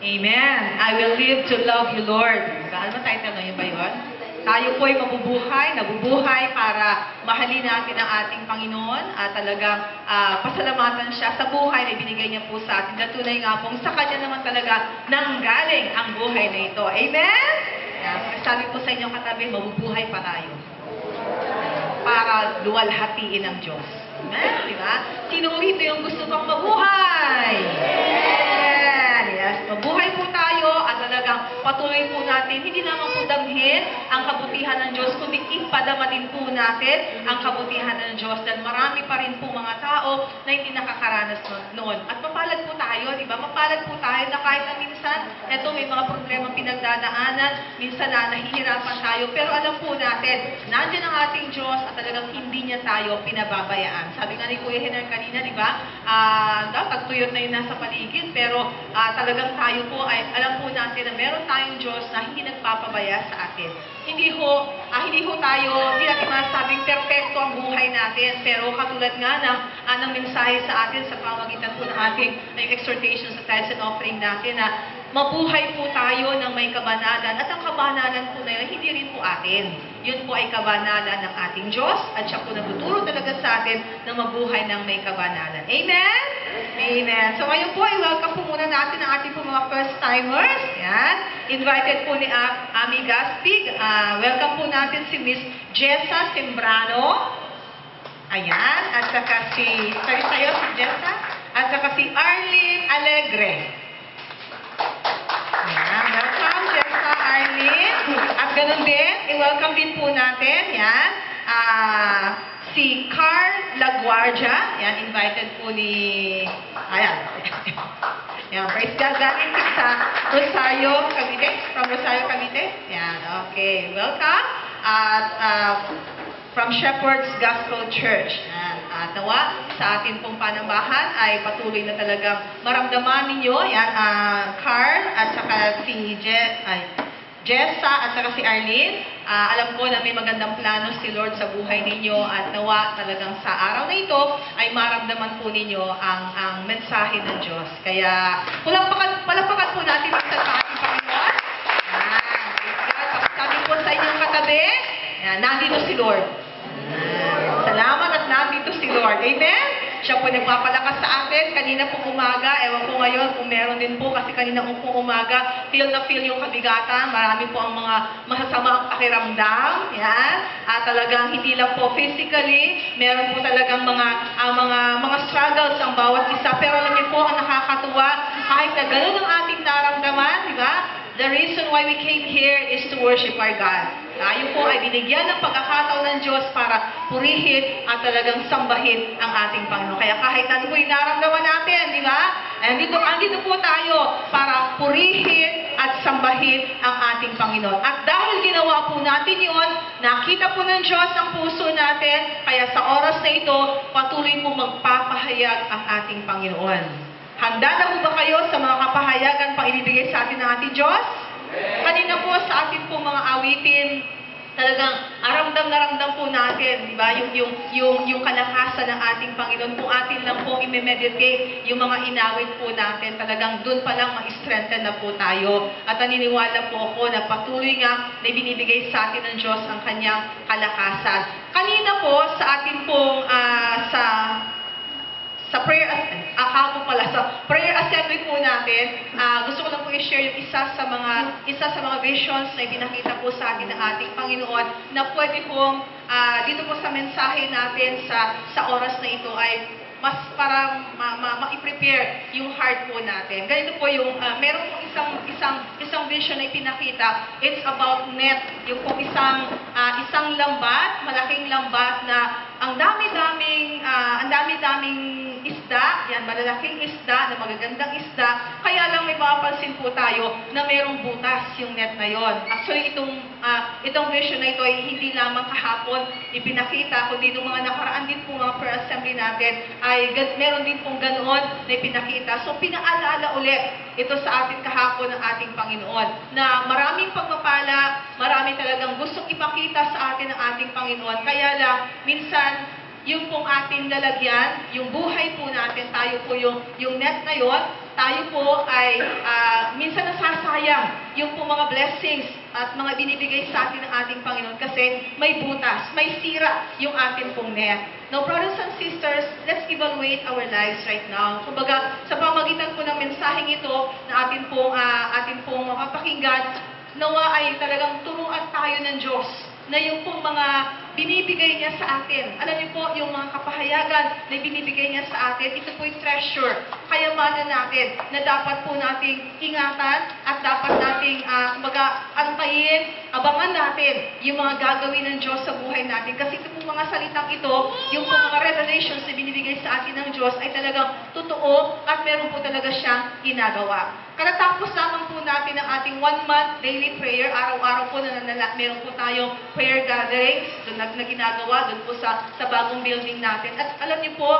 Amen. I will live to love you, Lord. Ano ba title na yun ba yun? Tayo po'y nabubuhay para mahalin natin ang ating Panginoon at talagang pasalamatan siya sa buhay na ibinigay niya po sa atin. Na tunay nga pong sa Kanya naman talaga nanggaling ang buhay na ito. Amen? Sabi po sa inyong katabi, mabubuhay pa tayo para luwalhatiin ang Diyos. Amen? Diba? Sino rito yung gusto pang mabuhay? Amen! Yes, mabuhay po tayo at talagang patuloy po natin, hindi naman po damhin ang kabutihan ng Diyos, kundi ipadama din po natin ang kabutihan ng Diyos. Dahil marami pa rin po mga tao na hindi nakakaranas noon. At mapalad po tayo, di ba? Mapalad po tayo na kahit na minsan, eto may mga problema pinagdadaanan, minsan na nahihirapan tayo, pero alam po natin, nandiyan ang ating Diyos at talagang hindi niya tayo pinababayaan. Sabi nga ni Kuya Hener kanina, di ba? Tagtuyot na yun nasa paligid, pero talagang tayo po ay alam po natin na meron tayong Diyos na hindi nagpapabaya sa atin. Hindi natin masabing perpekto ang buhay natin, pero katulad nga ng mensahe sa atin sa pamagitan po ng ating exhortation sa tithes and offering natin na mabuhay po tayo ng may kabanalan at ang kabanalan po na yun, hindi rin po atin. Yun po ay kabanalan ng ating Diyos at siya po nagtuturo talaga sa atin na mabuhay ng may kabanalan. Amen? Amen. So ngayon po, i-welcome po muna natin ang ating po mga first-timers. Yan. Invited po ni Ami Gaspig. Welcome po natin si Miss Jessa Sembrano. Ayan. At saka si Jessa. At saka si Arlene Alegre. Ayan. Welcome, Jessa, Arlene. At ganun din, i-welcome din po natin. Yan. Si Carl Laguardia, yan, invited po ni, ayan, yan, praise God, galing sa Rosario, Cavite, from Rosario, Cavite, yan, okay, welcome, at from Shepherd's Gospel Church, yan, at nawa, sa atin pong panambahan ay patuloy na talagang maramdaman ninyo, yan, Carl, at saka si Jessa at saka si Arlene, alam ko na may magandang plano si Lord sa buhay ninyo at nawa talagang sa araw na ito ay maramdaman po ninyo ang mensahe ng Diyos. Kaya palapakan po natin ang sa ating Panginoon. Sabi po sa inyong katabi, nandito si Lord. Salamat at nandito si Lord. Amen? Siya po nagpapalakas sa atin. Kanina pong umaga, ewan ko ngayon kung meron din po, kasi kanina pong umaga, feel na feel yung kabigatan. Marami po ang mga masasamang pakiramdam. Yan. At talagang hindi lang po physically, meron po talagang mga struggles ang bawat isa. Pero alam niyo po, ang nakakatuwa, kahit na ganun ang ating naramdaman, di ba? The reason why we came here is to worship our God. Tayo po ay binigyan ng pagkakataon ng Diyos para purihin at talagang sambahin ang ating Panginoon. Kaya kahit ano po yung naramdaman natin, di ba? Andito po tayo para purihin at sambahin ang ating Panginoon. At dahil ginawa po natin yun, nakita po ng Diyos ang puso natin, kaya sa oras na ito, patuloy po magpapahayag ang ating Panginoon. Handa na po ba kayo sa mga kapahayagan pang ibibigay sa atin ng ating Diyos? Kanina po sa atin po mga awitin, talagang ramdam na ramdam po natin, di ba? Yung kalakasan ng ating Panginoon. Kung atin lang po i-meditate yung mga inawit po natin, talagang dun pa lang ma-strengthen na po tayo. At naniniwala po ako na patuloy nga na binibigay sa atin ng Diyos ang kanyang kalakasan. Kanina po sa atin pong sa prayer assembly po natin, gusto ko lang po i-share yung isa sa mga visions na ipinakita po sa atin ng ating Panginoon na pwede pong dito po sa mensahe natin sa oras na ito ay mas para ma-prepare yung heart po natin. Ganito po yung meron pong isang vision na ipinakita. It's about net, yung pong isang lambat, malaking lambat na ang dami-daming isda, yan, malalaking isda, na magagandang isda, kaya lang may mapapansin po tayo na mayroong butas yung net na yon. Actually, itong vision na ito ay hindi lamang kahapon ipinakita, kundi nung mga nakaraan din po mga prayer assembly natin, ay meron din pong ganoon na ipinakita. So, pinaalala ulit ito sa atin kahapon ng ating Panginoon, na maraming pagpapala, marami talagang gustong ipakita sa atin ng ating Panginoon, kaya lang, minsan, yung pong ating lalagyan, yung buhay po natin, tayo po yung net na yon, tayo po ay minsan nasasayang yung po mga blessings at mga binibigay sa atin ng ating Panginoon kasi may butas, may sira yung ating pong net. Now, brothers and sisters, let's evaluate our lives right now. Kumbaga, sa pamagitan po ng mensaheng ito na atin pong mapapakinggan, nawa ay talagang turuan tayo ng Diyos na yung pong mga binibigay niya sa atin. Alam niyo po, yung mga kapahayagan na binibigay niya sa atin, ito po'y treasure, kayamanan natin, na dapat po nating ingatan at dapat nating, antayin, abangan natin yung mga gagawin ng Diyos sa buhay natin. Kasi ito pong mga salitang ito, yung pong mga revelations na binibigay sa atin ng Diyos ay talagang totoo at meron po talaga siyang ginagawa. Katatapos lamang po natin ang ating 1-month daily prayer. Araw-araw po meron po tayong prayer gatherings doon na ginagawa doon po sa bagong building natin. At alam niyo po,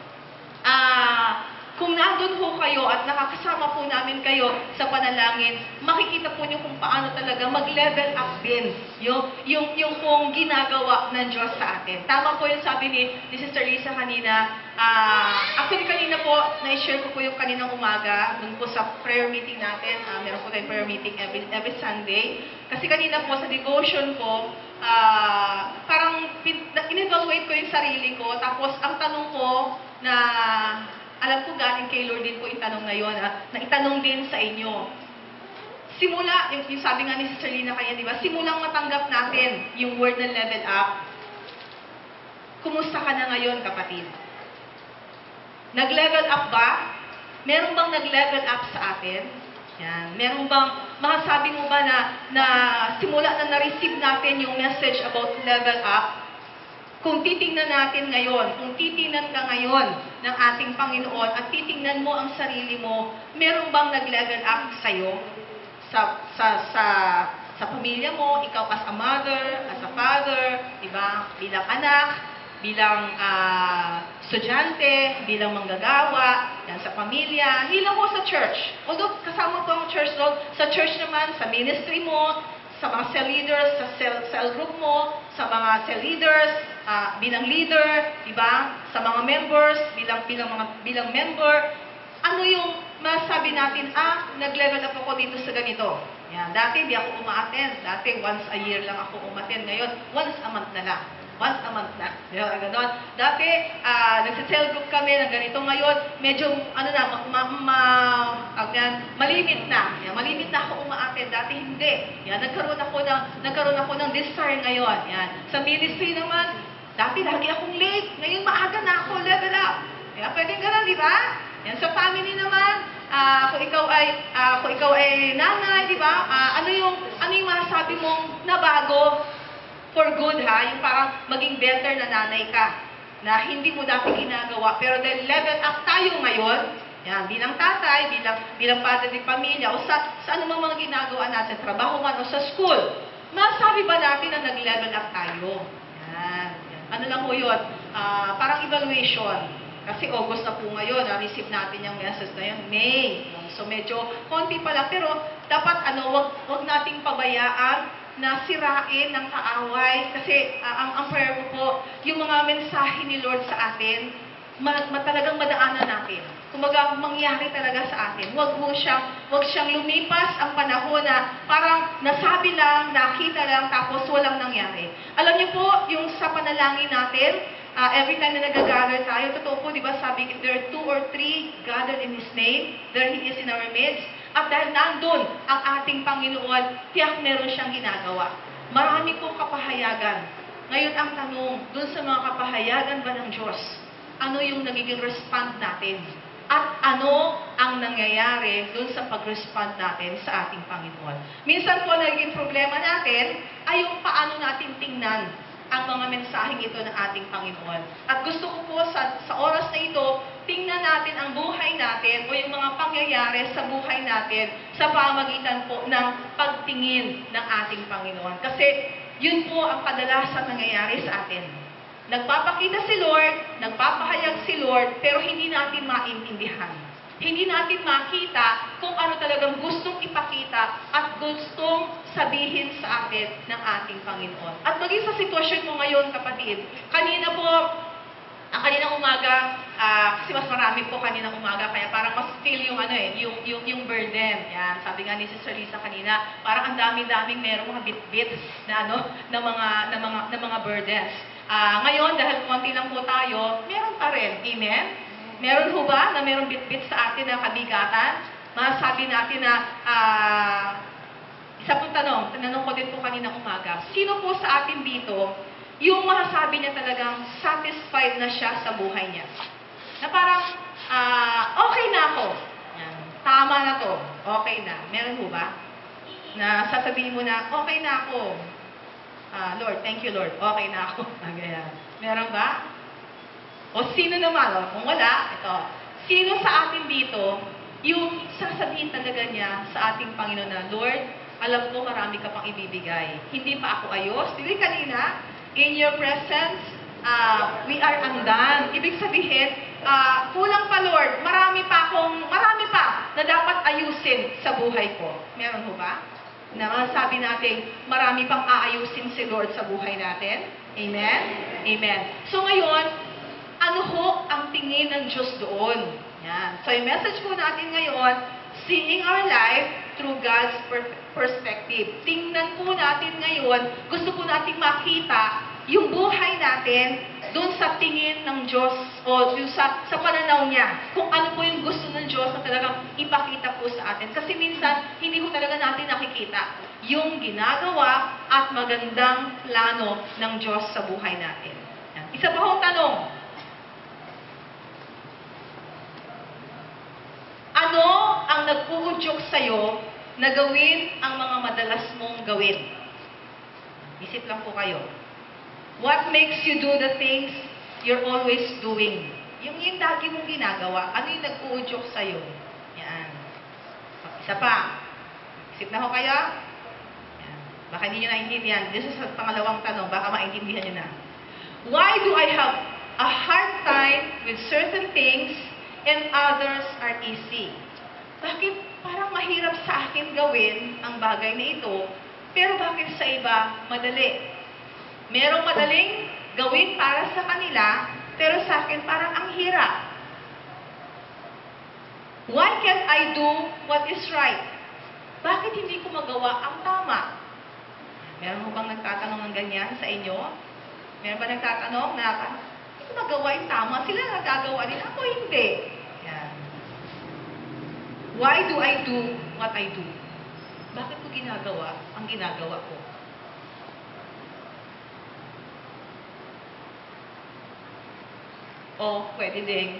kung nandun ho kayo at nakakasama po namin kayo sa panalangin, makikita po niyo kung paano talaga mag-level up din yung pong ginagawa ng Diyos sa atin. Tama po yung sabi ni Sister Lisa kanina. Actually, kanina po, na-share ko po yung kaninang umaga, dun po sa prayer meeting natin. Meron po tayong prayer meeting every Sunday. Kasi kanina po, sa devotion ko, parang in-evaluate ko yung sarili ko. Tapos, ang tanong ko na alam ko galing kay Lord din po yung tanong na yun, na itanong din sa inyo. Simula, yung sabi nga ni Sister Lina kaya, di ba? Simulang matanggap natin yung word ng level up. Kumusta ka na ngayon, kapatid? Nag-level up ba? Meron bang nag-level up sa atin? Yan. Meron bang, masasabi mo ba na simula na na-receive natin yung message about level up? Kung titingnan natin ngayon, kung titingnan ka ngayon ng ating Panginoon at titingnan mo ang sarili mo, meron bang nag-level up sa'yo? Sa pamilya mo, ikaw as a mother, as a father, diba? Bilang anak, bilang estudyante, bilang manggagawa, yan sa pamilya, hindi lang po sa church. Although kasama po ang church doon, sa church naman, sa ministry mo, sa mga cell leaders, sa cell group mo, sa mga cell leaders, bilang leader, diba? Sa mga members, bilang member, ano yung masabi natin, nag-level up ako dito sa ganito. Yan. Dati, di ako uma-attend. Dati, once a year lang ako uma-attend. Ngayon, once a month na lang. Once a month na. Ganon. Dati, nagsa-cell group kami ng ganito. Ngayon, medyo, malimit na. Yan, malimit na ako uma-attend. Dati, hindi. Yan, nagkaroon ako ng desire ngayon. Yan. Sa ministry naman, dati lagi akong late. Ngayon, maaga na ako. Level up. Yan, pwedeng ganun, di ba? Yan, sa family naman, kung ikaw ay nanay, di ba? Ano yung masasabi mong nabago for good, ha? Yung parang maging better na nanay ka, na hindi mo dati ginagawa, pero dahil level up tayo ngayon, yan, bilang tatay, bilang padre ng pamilya, o sa anumang mga ginagawa natin, trabaho man o sa school, masasabi ba natin na nag-level up tayo? Yan. Ano lang po yun? Parang evaluation. Kasi August na po ngayon, na-receive natin yung message na yun, May. So medyo konti pa lang, pero dapat wag nating pabayaan na sirain ng kaaway. Kasi ang prayer ko po, yung mga mensahe ni Lord sa atin, talagang madaanan natin. Kumbaga, mangyari talaga sa atin. Wag siyang lumipas ang panahon na parang nasabi lang, nakita lang, tapos walang nangyari. Alam niyo po, yung sa panalangin natin, every time na nag-gather tayo, totoo po, di ba sabi, if there are 2 or 3 gathered in His name, there He is in our midst. At dahil nandun ang ating Panginoon, tiyak meron siyang ginagawa. Marami pong kapahayagan. Ngayon ang tanong, dun sa mga kapahayagan ba ng Diyos, ano yung nagiging respond natin? At ano ang nangyayari dun sa pag-respond natin sa ating Panginoon? Minsan po, naging problema natin ay yung paano natin tingnan ang mga mensaheng ito ng ating Panginoon. At gusto ko po sa oras na ito, tingnan natin ang buhay natin o yung mga pangyayari sa buhay natin sa pamagitan po ng pagtingin ng ating Panginoon. Kasi yun po ang kadalasan nangyayari sa atin. Nagpapakita si Lord, nagpapahayag si Lord, pero hindi natin maintindihan. Hindi natin makita kung ano talagang gustong ipakita at gustong sabihin sa atin ng ating Panginoon. At maging sa sitwasyon mo ngayon, kapatid, kanina po, Ang kaninang umaga, kasi mas marami po kaninang umaga, kaya parang mas feel yung ano yung burden. Yan, sabi nga ni Sister Lisa kanina, parang ang dami-daming merong mga bit-bit na na mga burdens. Ngayon, dahil konti lang po tayo, meron pa rin. Amen? Meron ho ba na merong bit-bit sa atin na kabigatan? Masasabi natin na, isa pong tinanong ko din po kaninang umaga, sino po sa atin dito yung masasabi niya talagang satisfied na siya sa buhay niya? Na parang, okay na ako. Yan. Tama na to. Okay na. Meron ho ba? Na sasabihin mo na, okay na ako. Lord, thank you Lord. Okay na ako. Ganyan. Meron ba? O sino naman? Kung wala, ito. Sino sa atin dito yung sasabihin talaga niya sa ating Panginoon na, Lord, alam ko marami ka pang ibibigay. Hindi pa ako ayos. Hindi kanina, in your presence, we are undone. Ibig sabihin, kulang pa Lord, marami pa na dapat ayusin sa buhay ko. Meron ho ba? Na masasabi natin, marami pang aayusin si Lord sa buhay natin. Amen? Amen. So ngayon, ano ho ang tingin ng Diyos doon? Yan. So yung message po natin ngayon, seeing our life through God's perspective. Tingnan po natin ngayon, gusto po natin makita yung buhay natin doon sa tingin ng Diyos o yung sa pananaw niya. Kung ano po yung gusto ng Diyos na talagang ipakita po sa atin. Kasi minsan, hindi po talaga natin nakikita yung ginagawa at magandang plano ng Diyos sa buhay natin. Yan. Isa pa hong tanong. Ano ang nag-uudyok sa'yo na gawin ang mga madalas mong gawin? Isip lang po kayo. What makes you do the things you're always doing? Yung lagi mong ginagawa, ano yung nag-uudyok sa'yo? Yan. Isa pa. Isip na ho kayo? Yan. Baka hindi nyo naintindihan. This is sa pangalawang tanong. Baka maintindihan nyo na. Why do I have a hard time with certain things and others are easy? Bakit parang mahirap sa akin gawin ang bagay na ito, pero bakit sa iba madali? Merong madaling gawin para sa kanila, pero sa akin parang ang hirap. Why can't I do what is right? Bakit hindi ko magawa ang tama? Meron mo bang nagtatanong ng ganyan sa inyo? Meron ba nagtatanong na, hindi ko magawa yung tama? Sila nagagawa din, ako hindi. Yan. Why do I do what I do? Bakit ko ginagawa ang ginagawa ko? O pwede ding,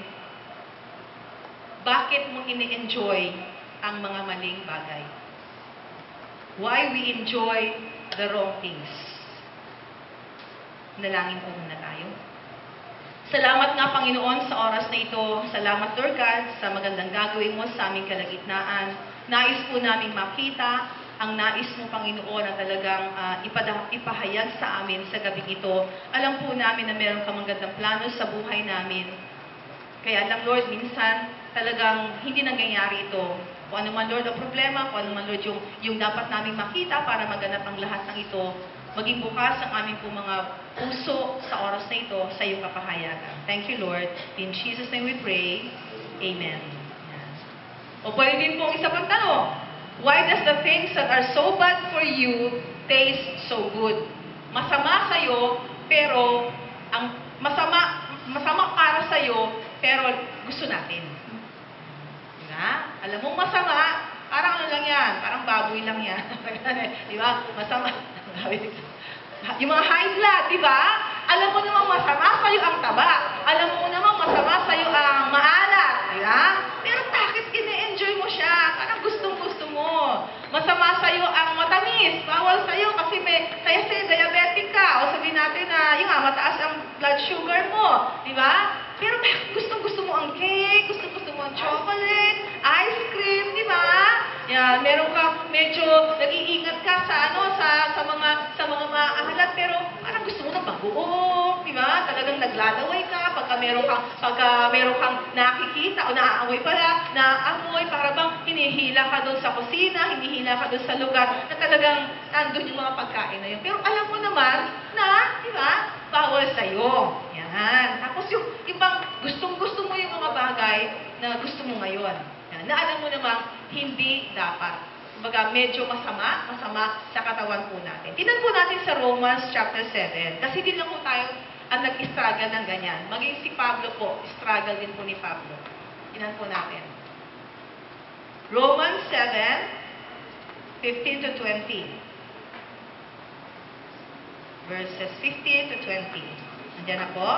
bakit mo ini-enjoy ang mga maling bagay? Why we enjoy the wrong things? Nalangin po muna tayo. Salamat nga, Panginoon, sa oras na ito. Salamat, Lord God, sa magandang gagawin mo sa aming kalagitnaan. Nais po naming makita ang nais mo, Panginoon, na talagang ipahayag sa amin sa gabing ito. Alam po namin na meron ka magandang plano sa buhay namin. Kaya lang, Lord, minsan talagang hindi nangyayari ito. Kung ano man, Lord, ang problema, kung ano man, Lord, yung dapat naming makita para maganap ang lahat ng ito, maging bukas ang aming po mga puso sa oras na ito sa iyong kapahayagan. Thank you, Lord. In Jesus' name we pray. Amen. Yan. O pwede din pong isa pang tanong. Why does the things that are so bad for you taste so good? Masama sa'yo, pero ang masama para sa'yo, pero gusto natin. Diba? Alam mong masama, parang ano lang yan, parang baboy lang yan. Diba? Masama. Yung mga high blood, diba? Alam mo namang masama sa'yo ang taba. Alam mo namang masama sa'yo ang maalat. Diba? Pero bakit ine-enjoy mo siya? Parang gustong-gusto mo. Masama sa'yo ang matamis. Bawal sa'yo kasi kaya diabetic ka. O sabihin natin na, yung mataas ang blood sugar mo. Diba? Pero gustong-gusto mo ang cake, gustong-gusto mo ang chocolate, ice cream, diba? Yan, meron ka, medyo nag-iingat ka sa mga maalat, pero parang gusto mo ng bagoong, di ba? Talagang naglalaway ka, pagka meron kang nakikita o naaamoy pala, naaamoy, para bang hinihila ka doon sa kusina, hinihila ka doon sa lugar na talagang nandun yung mga pagkain na yun. Pero alam mo naman na, di ba, bawal sa'yo. Yan. Tapos yung ibang gustong-gusto mo yung mga bagay na gusto mo ngayon. Yan. Na alam mo namang hindi dapat. Kumbaga, medyo masama sa katawan po natin. Tingnan po natin sa Romans chapter 7. Kasi din lang po tayo ang nag-struggle ng ganyan. Maging si Pablo po, struggle din po ni Pablo. Tingnan po natin. Romans 7, 15 to 20. Verses 15 to 20. Nandiyan na po.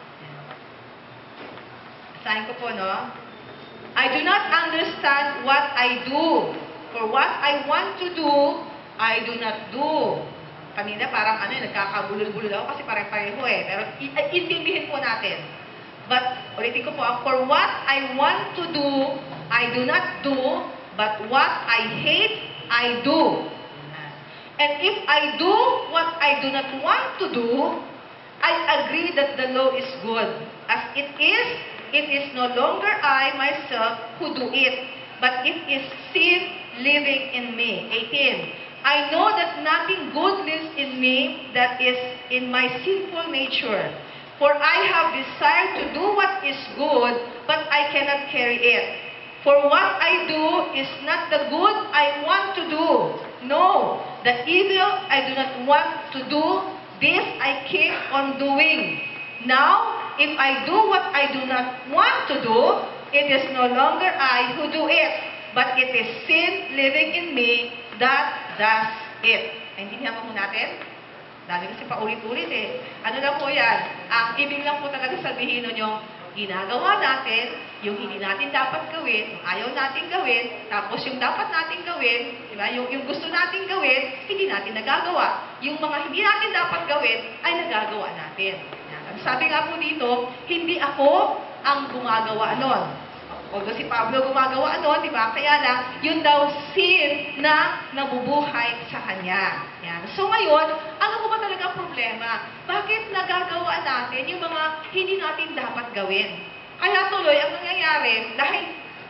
Basahin ko po, no? I do not understand what I do. For what I want to do, I do not do. Kanina parang nagkakabulol-bulol ako kasi pareho eh. Pero intindihin po natin. But, ulitin ko po, for what I want to do, I do not do. But what I hate, I do. And if I do what I do not want to do, I agree that the law is good. As it is no longer I myself who do it, but it is sin living in me. 18. I know that nothing good lives in me, that is in my sinful nature. For I have desired to do what is good, but I cannot carry it. For what I do is not the good I want to do. No, the evil I do not want to do, this I keep on doing. Now, if I do what I do not want to do, it is no longer I who do it, but it is sin living in me that does it. Naintindihan mo natin? Dami kasi paulit-ulit eh. Ano lang po yan? Ang ibig lang po talaga sabihin nun yung ginagawa natin, yung hindi natin dapat gawin, yung ayaw natin gawin, tapos yung dapat natin gawin, di ba? Yung gusto natin gawin, hindi natin nagagawa. Yung mga hindi natin dapat gawin, ay nagagawa natin. Yan. Sabi nga po dito, hindi ako ang gumagawa nun. Although si Pablo gumagawa nun, di ba? Kaya lang, yun daw sin na nabubuhay sa kanya. Yan. So ngayon, ano po ba talaga ang problema? Bakit nagagawa natin yung mga hindi natin dapat gawin? Kaya tuloy, ang nangyayari, dahil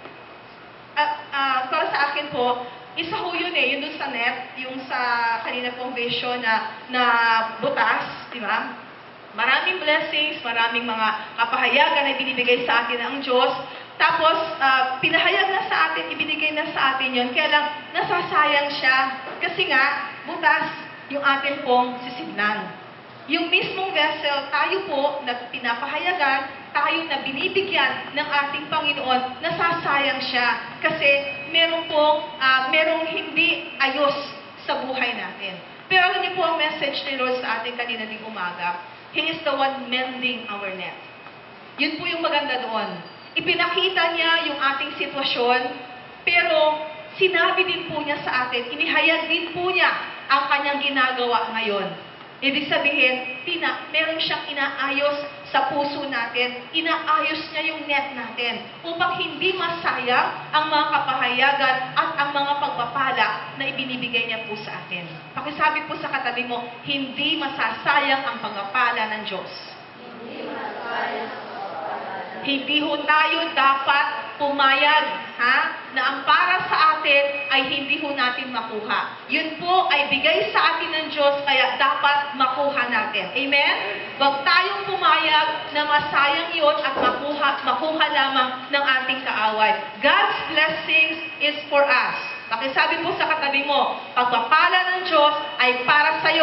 para sa akin po, isa ho yun eh, yun dun sa net, yung sa kanina pong vision na butas, di ba? Maraming blessings, maraming mga kapahayagan na binibigay sa atin ng Diyos. Tapos, pinahayag na sa atin, ibinigay na sa atin yun. Kaya lang, nasasayang siya. Kasi nga, butas yung atin pong sisignan. Yung mismong vessel, tayo po na pinapahayagan, tayo na binibigyan ng ating Panginoon, nasasayang siya. Kasi merong hindi ayos sa buhay natin. Pero alam niyo po ang message ni Lord sa ating kanina ding umaga. He is the one mending our net. Yun po yung maganda doon. Ipinakita niya yung ating sitwasyon, pero sinabi din po niya sa atin, inihayag din po niya ang kanyang ginagawa ngayon. Ibig sabihin, meron siyang inaayos sa puso natin, inaayos niya yung net natin, upang hindi masayang ang mga kapahayagan at ang mga pagpapala na ibinibigay niya po sa atin. Pakisabi po sa katabi mo, hindi masasayang ang pagpapala ng Diyos. Hindi masasayang. Hindi ho tayo dapat pumayag, na ang para sa atin ay hindi ho natin makuha. Yun po ay bigay sa atin ng Diyos, kaya dapat makuha natin. Amen? Huwag tayong pumayag na masayang yun at makuha lamang ng ating kaaway. God's blessings is for us. Pakisabi po sa katabi mo, pagpapala ng Diyos ay para sa'yo.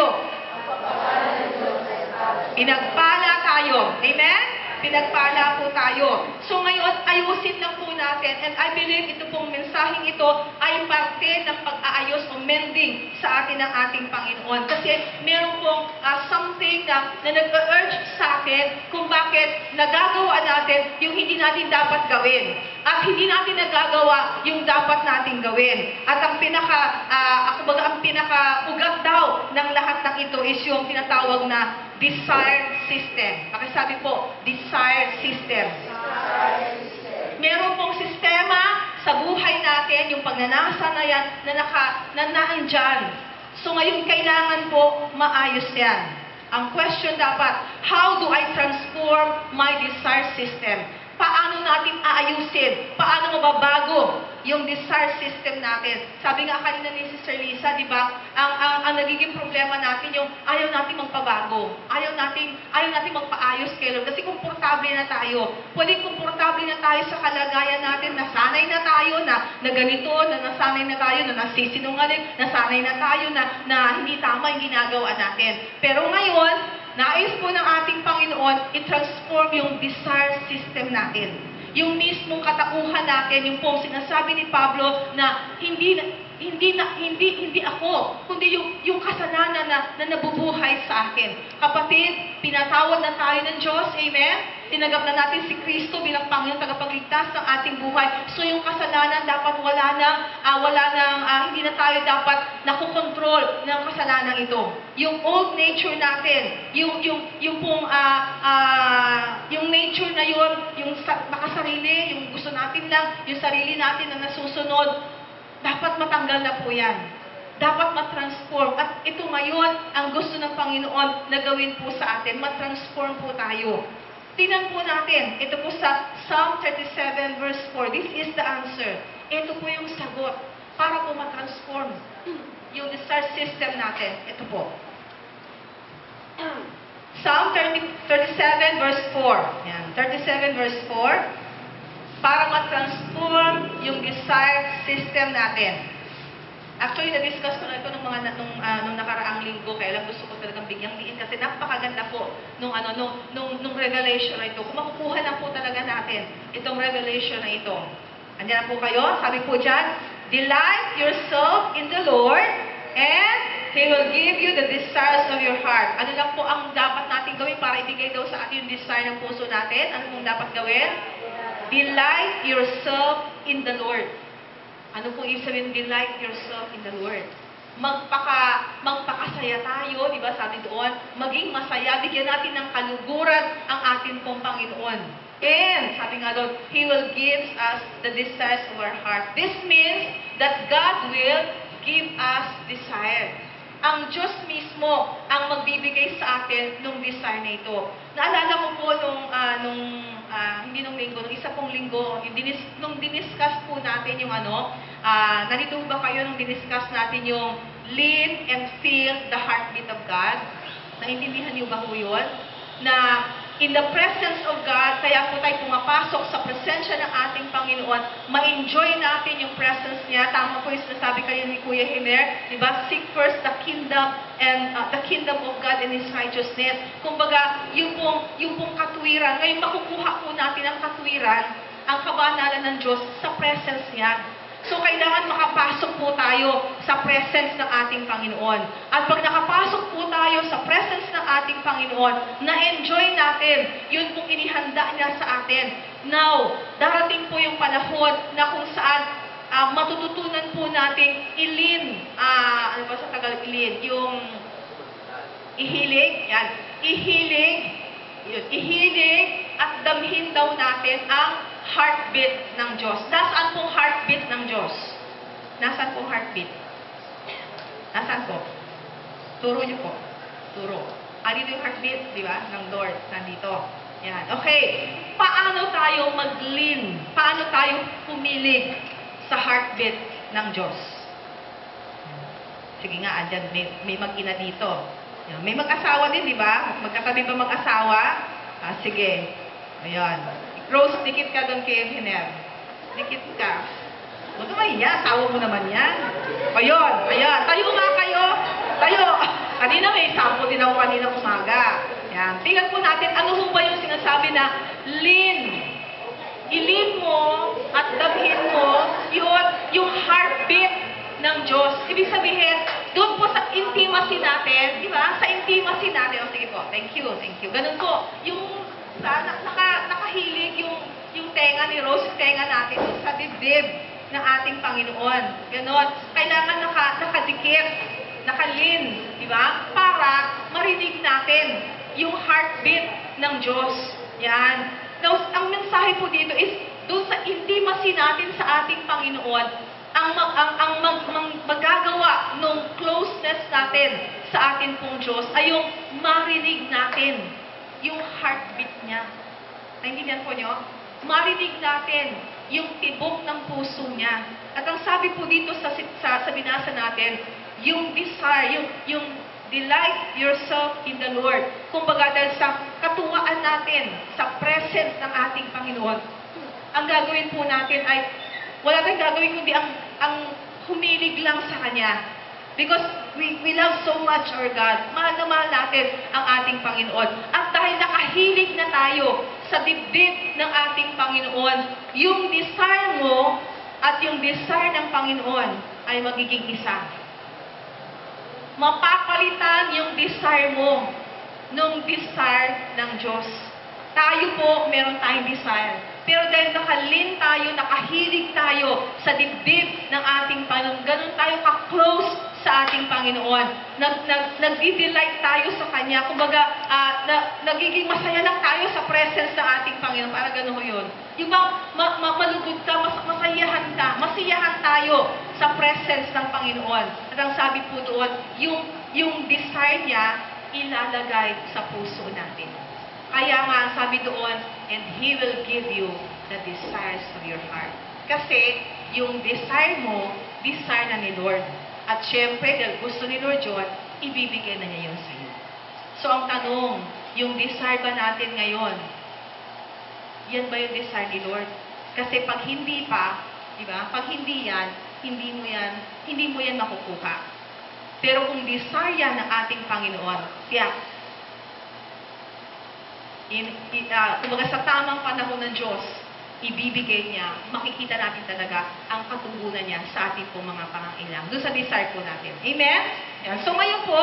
Pinagpala tayo. Amen? Pinagpala po tayo. So ngayon, ayusin lang po natin, and I believe ito pong mensaheng ito ay parte ng pag-aayos o mending sa atin ng ating Panginoon. Kasi meron pong something na nag-urge sa atin kung bakit nagagawa natin yung hindi natin dapat gawin. At hindi natin nagagawa yung dapat natin gawin. At ang pinaka-ugat daw ng lahat ng ito is yung tinatawag na desire system. Pakisabi po, desire system. Meron pong sistema sa buhay natin, yung pagnanasa na yan, na naandyan. So ngayon, kailangan po maayos yan. Ang question dapat, How do I transform my desire system? Paano natin aayusin? Paano mababago yung desire system natin? Sabi nga kanina ni Sister Lisa, di ba? Ang nagiging problema natin yung ayaw natin magpabago. Ayaw natin magpaayos kay Lord. Kasi komportable na tayo. Pwede komportable na tayo sa kalagayan natin. Nasanay na tayo na ganito, nasanay na tayo na nasisinungaling, nasanay na tayo na hindi tama yung ginagawa natin. Pero ngayon, nais po ng ating Panginoon, i-transform yung desire system natin. Yung mismong katauhan natin, yung pong sinasabi ni Pablo na hindi ako, kundi yung kasalanan na nabubuhay sa akin. Kapatid, pinatawad na tayo ng Diyos, amen? Tinagap na natin si Kristo bilang Panginoon tagapagligtas ng ating buhay. So yung kasalanan dapat hindi na tayo dapat nakokontrol ng kasalanan ito. Yung old nature natin, yung nature na yun, yung makasarili, yung gusto natin lang, yung sarili natin na nasusunod, dapat matanggal na po yan. Dapat matransform. At ito ngayon, ang gusto ng Panginoon na gawin po sa atin, matransform po tayo. Tingnan po natin, ito po sa Psalm 37 verse 4. This is the answer. Ito po yung sagot para po matransform yung desire system natin. Ito po. Psalm 37 verse 4. Yan, 37 verse 4. Para matransform yung desire system natin. Actually, na-discuss ko na ito nung nakaraang linggo, kaya lang gusto ko talagang bigyang diin kasi napakaganda po nung revelation na ito. Kung makukuha na po talaga natin itong revelation na ito. Andiyan na po kayo, sabi po dyan, delight yourself in the Lord and He will give you the desires of your heart. Ano lang po ang dapat natin gawin para ibigay daw sa atin yung desire ng puso natin? Ano pong dapat gawin? Delight yourself in the Lord. Ano po ibig sabihin, delight yourself in the Lord? Magpakasaya tayo, di ba sabi doon? Maging masaya, bigyan natin ng kaluguran ang ating pong Panginoon. And, sabi nga doon, He will give us the desires of our heart. This means that God will give us desire. Ang Diyos mismo ang magbibigay sa atin ng desire na ito. Naalala ko po hindi nung linggo, nung isa pong linggo, nung diniscuss po natin yung nandito ba kayo nung diniscuss natin yung live and feel the heartbeat of God? Naintindihan niyo ba po yun? Na in the presence of God, kaya po tayo pumapasok sa presensya ng ating Panginoon, ma-enjoy natin yung presence niya. Tama po yung sinasabi kayo ni Kuya Hiner, di ba? Seek first the kingdom and the kingdom of God and His righteousness. Kumbaga, yung pong katwiran, ngayon makukuha po natin ang katwiran, ang kabanalan ng Diyos sa presence niya. So, kailangan makapasok po tayo sa presence ng ating Panginoon. At pag nakapasok po tayo sa presence ng ating Panginoon, na-enjoy natin yun pong inihanda niya sa atin. Now, darating po yung panahon na kung saan matututunan po nating ano ba sa Tagalog ilin? Yung ihilig, yan. Ihilig at damhin daw natin ang heartbeat ng Diyos. Nasaan pong heartbeat ng Diyos? Nasaan pong heartbeat? Nasaan po? Turo niyo po. Turo. Dito yung heartbeat, di ba? Ng Lord. Nandito. Yan. Okay. Paano tayo mag-lean? Paano tayo pumilig sa heartbeat ng Diyos? Sige nga, andyan. May mag-ina dito. Yan. May mag-asawa din, di ba? Magkatabi ba mag-asawa? Sige. Ayan. Rose, dikit ka doon kay Hiner. Dikit ka. Huwag naman yan. Asawa mo naman yan. Ayun. Ayan. Tayo nga kayo. Tayo. Kanina may sample din ako kanina umaga. Yan. Tingnan po natin, ano ho ba yung sinasabi na lean? I-lean mo at damhin mo yung heartbeat ng Diyos. Ibig sabihin, doon po sa intimacy natin, di ba? Sa intimacy natin. O sige po. Thank you. Ganun po. Yung nakahilig yung tenga ni Rose, yung tenga natin sa dibdib ng ating Panginoon. Ganon. Kailangan nakadikit, nakalin, di ba? Para marinig natin yung heartbeat ng Diyos. Yan. Now, ang mensahe po dito is doon sa intimacy natin sa ating Panginoon, ang magagawa ng closeness natin sa ating pong Diyos ay yung marinig natin heartbeat niya. Naintindihan po nyo? Marinig natin yung tibok ng puso niya. At ang sabi po dito sa binasa natin, yung desire, yung delight yourself in the Lord. Kumbaga dahil sa katuwaan natin, sa presence ng ating Panginoon, ang gagawin po natin ay, wala tayong gagawin kundi ang humilig lang sa Kanya. Because we love so much our God. Mahal na mahal natin ang ating Panginoon. At dahil nakahilig na tayo sa dibdib ng ating Panginoon, yung desire mo at yung desire ng Panginoon ay magiging isa. Mapapalitan yung desire mo nung desire ng Diyos. Tayo po, meron tayong desire. Pero dahil nakalin tayo, nakahilig tayo sa dibdib ng ating Panginoon, ganun tayo ka-close sa ating Panginoon. Nag-delight tayo sa Kanya. Kumbaga, nagiging masaya lang tayo sa presence ng ating Panginoon. Para ganun ho yun. Yung malugod ka, masiyahan tayo sa presence ng Panginoon. At ang sabi po doon, yung desire niya, ilalagay sa puso natin. Kaya nga, ang sabi doon, and He will give you the desires of your heart. Kasi, yung desire mo, desire na ni Lord. At syempre, dahil gusto ni Lord yun, ibibigay na niya yun sa iyo. So, ang tanong, yung desire ba natin ngayon, yan ba yung desire ni Lord? Kasi pag hindi pa, di ba? Pag hindi yan, hindi mo yan makukuha. Pero kung desire yan ng ating Panginoon, tiyak, kumbaga sa tamang panahon ng Diyos, ibibigay niya, makikita natin talaga ang katugunan niya sa ating pong mga pangangailangan. Doon sa desire po natin. Amen? Yan. So ngayon po,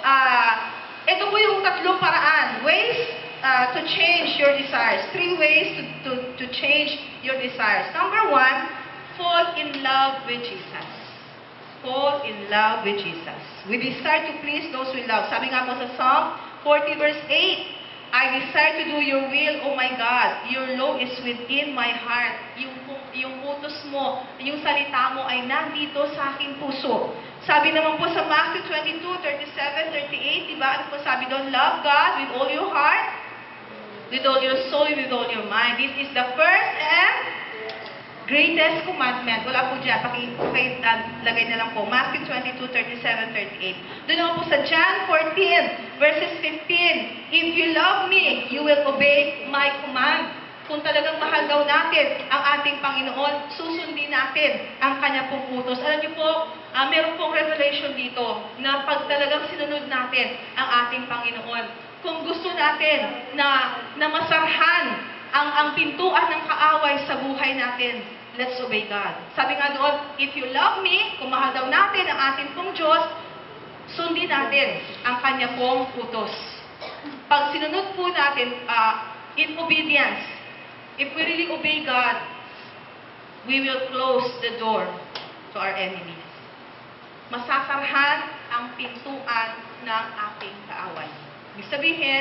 ito po yung tatlong paraan. Ways to change your desires. 3 ways to change your desires. Number 1, fall in love with Jesus. Fall in love with Jesus. We desire to please those we love. Sabi nga po sa Psalm 40 verse 8, I desire to do your will, O my God. Your law is within my heart. Yung utos mo, yung salita mo ay nandito sa aking puso. Sabi naman po sa Matthew 22, 37, 38, diba? Ano po sabi doon? Love God with all your heart, with all your soul, with all your mind. This is the first and greatest commandment. Wala po dyan. Lagay na lang po. Matthew 22, 37, 38. Doon naman po sa John 14, verses 15. If you love me, you will obey my command. Kung talagang mahal daw natin ang ating Panginoon, susundin natin ang Kanya pong utos. Alam niyo po, meron pong revelation dito na pag talagang sinunod natin ang ating Panginoon, kung gusto natin na masarhan ang pintuan ng kaaway sa buhay natin, let's obey God. Sabi nga doon, if you love me, kung mahal daw natin ang ating pong Diyos, sundin natin ang Kanya pong utos. Pag sinunod po natin in obedience, if we really obey God, we will close the door to our enemies. Masasarhan ang pintuan ng ating kaaway. Ibig sabihin,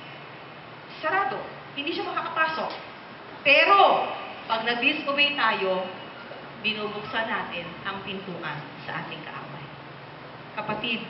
sarado. Hindi siya makakapasok. Pero, pag nag-disobey tayo, binubuksan natin ang pintuan sa ating kaaway. Kapatid,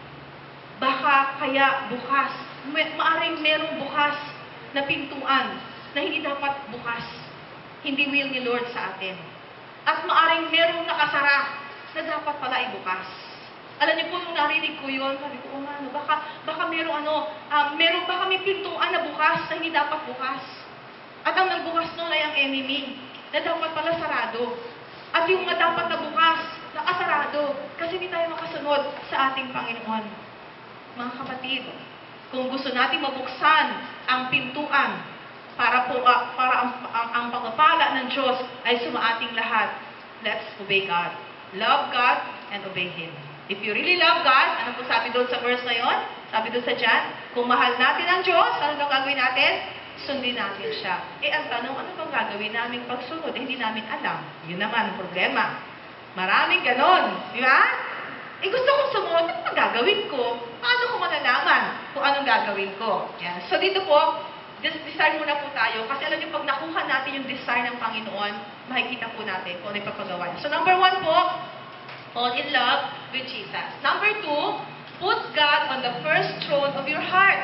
baka kaya bukas, maaring merong bukas na pintuan na hindi dapat bukas. Hindi will ni Lord sa atin. At maaring merong nakasara na dapat pala ibukas. Alam niyo po, nung narinig ko yun, sabi ko, baka baka may pintuan na bukas na hindi dapat bukas. At ang nagbukas nun ay ang enemy, na dapat pala sarado. At yung nga dapat na bukas, nakasarado, kasi hindi tayo makasunod sa ating Panginoon. Mga kapatid, kung gusto natin mabuksan ang pintuan para ang pagpapala ng Diyos ay sumaating lahat, let's obey God. Love God and obey Him. If you really love God, ano po sabi doon sa verse na yon? Sabi doon sa John, kung mahal natin ang Diyos, ano daw gagawin natin? Sundin natin siya. Ang tanong, ano bang gagawin namin pagsunod? Hindi namin alam. Yun naman ang problema. Maraming ganon. Di ba? Gusto kong sumunod, ano bang gagawin ko? Paano ko malalaman kung anong gagawin ko? Yan. So dito po, desire muna po tayo. Kasi alam niyo, pag nakuha natin yung desire ng Panginoon, makikita po natin kung ano yung papagawa niya. So number 1 po, fall in love with Jesus. Number 2, put God on the first throne of your heart.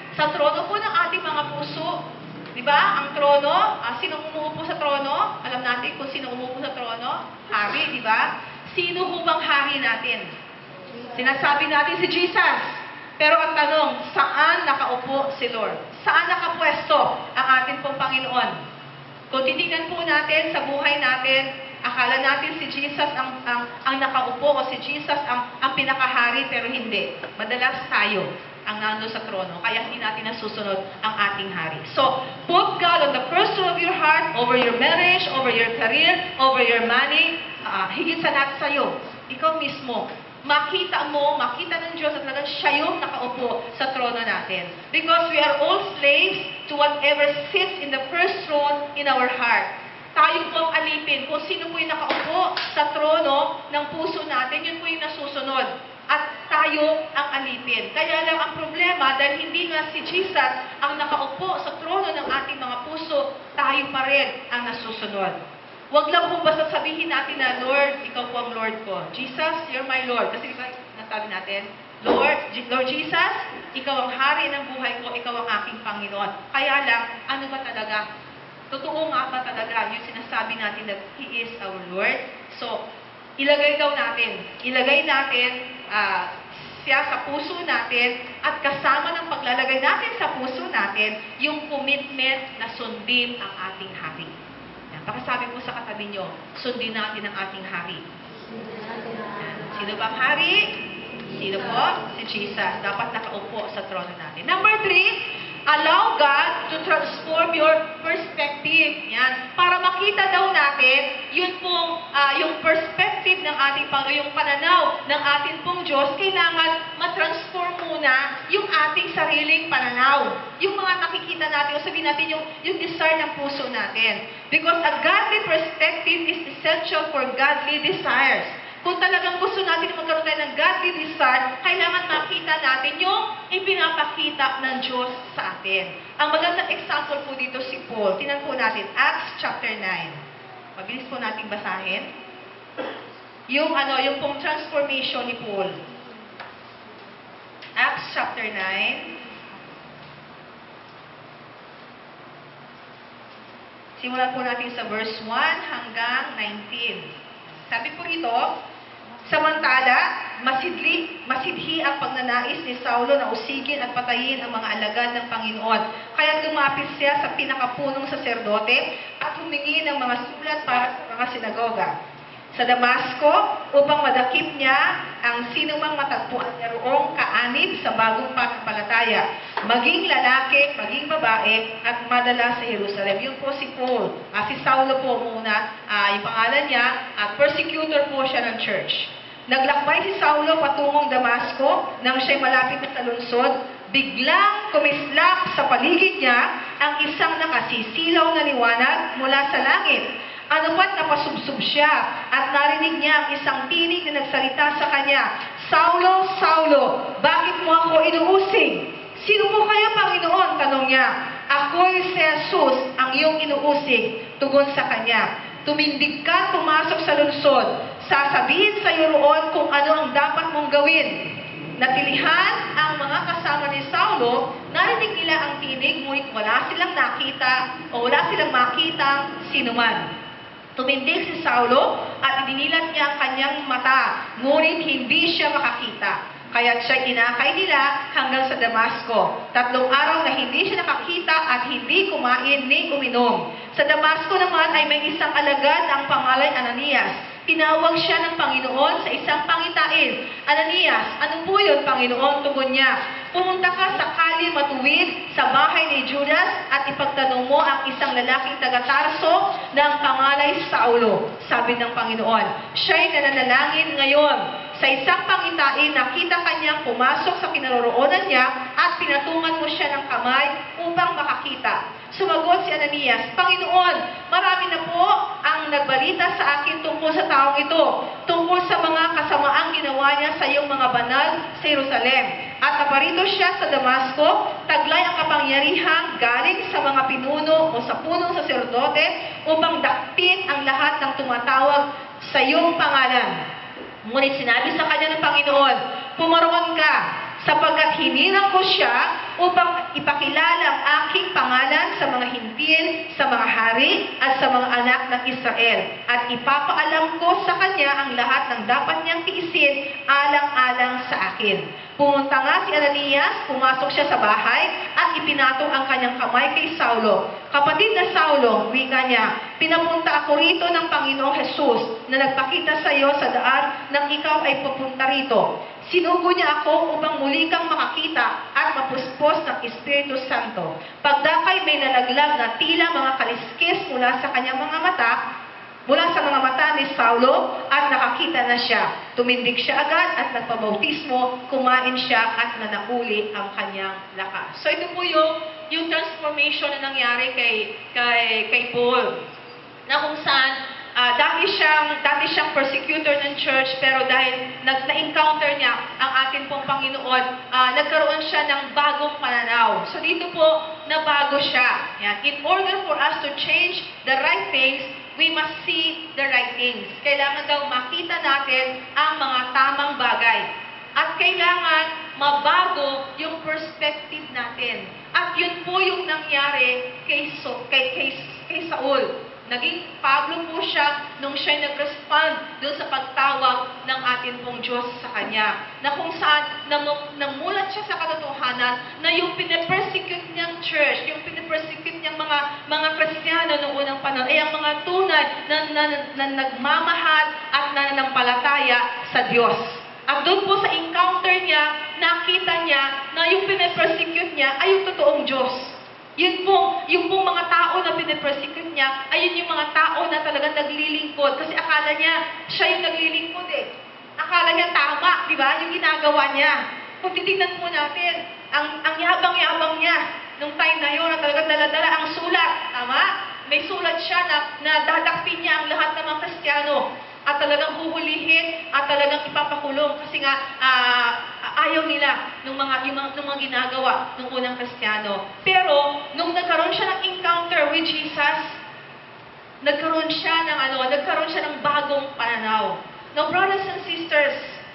Sa trono po ng ating mga puso. Di ba? Ang trono, sino umuupo sa trono? Alam natin kung sino umuupo sa trono? Hari, di ba? Sino ho bang hari natin? Sinasabi natin si Jesus. Pero ang tanong, saan nakaupo si Lord? Saan nakapwesto ang ating pong Panginoon? Kung titignan po natin sa buhay natin, akala natin si Jesus ang nakaupo o si Jesus ang pinakahari, pero hindi. Madalas tayo ang nando sa trono, kaya hindi natin nasusunod ang ating hari. So, put God on the first row of your heart, over your marriage, over your career, over your money, higit sa lahat sa'yo. Ikaw mismo, makita ng Diyos at talagang siya yung nakaupo sa trono natin. Because we are all slaves to whatever sits in the first throne in our heart. Tayo po ang alipin kung sino po yung nakaupo sa trono ng puso natin, yun po yung nasusunod. At tayo ang alipin. Kaya lang ang problema, dahil hindi nga si Jesus ang nakaupo sa trono ng ating mga puso, tayo pa rin ang nasusunod. Huwag lang po basta sabihin natin na, Lord, ikaw po ang Lord ko. Jesus, you're my Lord. Kasi diba, nasabi natin, Lord Jesus, ikaw ang hari ng buhay ko, ikaw ang aking Panginoon. Kaya lang, ano ba talaga? Totoo nga ba talaga yung sinasabi natin that He is our Lord? So, ilagay natin siya sa puso natin at kasama ng paglalagay natin sa puso natin yung commitment na sundin ang ating hari. Pakisabi po sa katabi nyo, sundin natin ang ating hari. Sino bang hari? Sino po? Si Jesus. Dapat nakaupo sa trono natin. Number 3, allow God to transform your perspective. Yan. Para makita daw natin, yun pong, yung perspective ng ating yung pananaw ng ating pong Diyos, kailangan matransform muna yung ating sariling pananaw. Yung mga nakikita natin, o sabihin natin yung desire ng puso natin. Because a godly perspective is essential for godly desires. Kung talagang gusto natin magkaroon tayo ng godly desire, kailangan makita natin yung ipinapakita ng Diyos sa atin. Ang magandang example po dito si Paul. Tingnan po natin, Acts chapter 9. Mabilis po natin basahin. Yung pong transformation ni Paul. Acts chapter 9. Simulan po natin sa verse 1 hanggang 19. Sabi po ito, samantala, masidhi ang pagnanais ni Saulo na usigin at patayin ang mga alagad ng Panginoon. Kaya lumapit siya sa pinakapunong saserdote at humingi ng mga sulat para sa mga sinagoga sa Damasco upang madakip niya ang sinumang matagpuan niya roong kaanib sa bagong pananampalataya, maging lalaki, maging babae, at madala sa Jerusalem. Yun po si Paul. Si Saulo po muna, yung pangalan niya, at persecutor po siya ng church. Naglakbay si Saulo patungong Damasco. Nang siya'y malapit na sa lungsod, biglang kumislap sa paligid niya ang isang nakasisilaw na liwanag mula sa langit. Ano pa't napasubsob siya at narinig niya ang isang tinig na nagsalita sa kanya, Saulo, Saulo, bakit mo ako inuusig? Sino mo kaya, Panginoon? Tanong niya. Ako'y si Jesus, ang iyong inuusig. Tugon sa kanya, tumindig ka, pumasok sa lungsod. Sasabihin sa iyo roon kung ano ang dapat mong gawin. Natilihan ang mga kasama ni Saulo, narinig nila ang tinig, ngunit wala silang nakita o wala silang makitang sinuman. Tumindig si Saulo at idinilat niya ang kanyang mata, ngunit hindi siya makakita. Kaya siya inakay nila hanggang sa Damasco. 3 araw na hindi siya nakakita at hindi kumain ni uminom. Sa Damasco naman ay may isang alagad na ang pangalan Ananias. Tinawag siya ng Panginoon sa isang pangitain. Ananias, ano po yun, Panginoon? Tugon niya, pumunta ka sa kali matuwid sa bahay ni Judas at ipagtanong mo ang isang lalaking taga-Tarso ng pangalay Saulo. Sabi ng Panginoon, siya'y nananalangin ngayon. Sa isang pangitain, nakita kanyang pumasok sa kinaroroonan niya at pinatungan mo siya ng kamay upang makakita. Sumagot si Ananias, Panginoon, marami na po ang nagbalita sa akin tungkol sa taong ito, tungkol sa mga kasamaang ginawa niya sa iyong mga banal sa Jerusalem. At naparito siya sa Damasco, taglay ang kapangyarihang galing sa mga pinuno o sa punong saserdote upang dakpin ang lahat ng tumatawag sa iyong pangalan. Ngunit sinabi sa kanya ng Panginoon, pumaroon ka, sapagkat hinirang ko siya upang ipakilala ang aking pangalan sa mga hintil, sa mga hari, at sa mga anak ng Israel. At ipapaalam ko sa kanya ang lahat ng dapat niyang tiisin alang-alang sa akin. Pumunta nga si Ananias, pumasok siya sa bahay, at ipinatong ang kanyang kamay kay Saulo. Kapatid na Saulo, wika niya, pinapunta ako rito ng Panginoong Jesus na nagpakita sa iyo sa daan nang ikaw ay papunta rito. Sinugo niya ako upang muli kang makakita at mapuspos ng Espiritu Santo. Pagdakay may nalaglag na tila mga kaliskis mula sa kanyang mga mata, mula sa mga mata ni Saulo, at nakakita na siya. Tumindig siya agad at nagpabautismo, kumain siya at nanauli ang kanyang lakas. So ito po yung transformation na nangyari kay Paul. Na kung saan dati siyang persecutor ng church, pero dahil na-encounter niya ang ating pong Panginoon, nagkaroon siya ng bagong pananaw. So dito po, nabago siya. Yan. In order for us to change the right things, we must see the right things. Kailangan daw makita natin ang mga tamang bagay. At kailangan mabago yung perspective natin. At yun po yung nangyari kay Saul. Naging Pablo po siya nung siya nag-respond doon sa pagtawag ng atin pong Diyos sa kanya. Na kung saan namulat siya sa katotohanan na yung pinapersecute niyang church, yung pinapersecute niyang mga Kristiyano noong unang panahon, ay ang mga tunay na nagmamahal at nananampalataya sa Diyos. At doon po sa encounter niya, nakita niya na yung pinapersecute niya ay yung totoong Diyos. Yung pong mga tao na pinapersecute niya, ayun yung mga tao na talagang naglilingkod. Kasi akala niya, siya yung naglilingkod eh. Akala niya tama, di ba? Yung ginagawa niya. Kung titignan po natin, ang yabang-yabang niya, nung time na yun, na talagang dala-dala ang sulat. Tama? May sulat siya na dadakpin niya ang lahat ng mga Kristiyano. At talagang huhulihin at talagang ipapakulong kasi nga ayaw nila yung mga ginagawa ng unang Kristiyano. Pero nung nagkaroon siya ng encounter with Jesus, nagkaroon siya ng bagong pananaw. Now, brothers and sisters,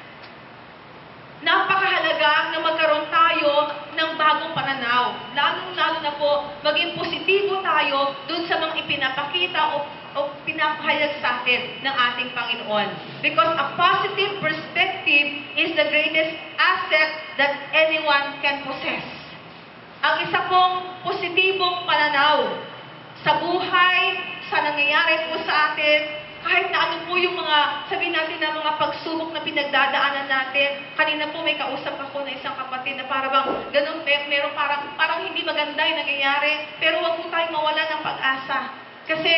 napakahalaga na magkaroon tayo ng bagong pananaw. Lalong-lalo na po, maging positibo tayo dun sa mga ipinapakita o pinapahayag sa atin ng ating Panginoon. Because a positive perspective is the greatest asset that anyone can possess. Ang isa pong positibong pananaw sa buhay, sa nangyayari po sa atin, kahit na ano po yung mga, sabihin natin na mga pagsubok na pinagdadaanan natin. Kanina po may kausap ako na isang kapatid na parang ganun, meron parang hindi maganda yung nangyayari, pero huwag po tayong mawala ng pag-asa. Kasi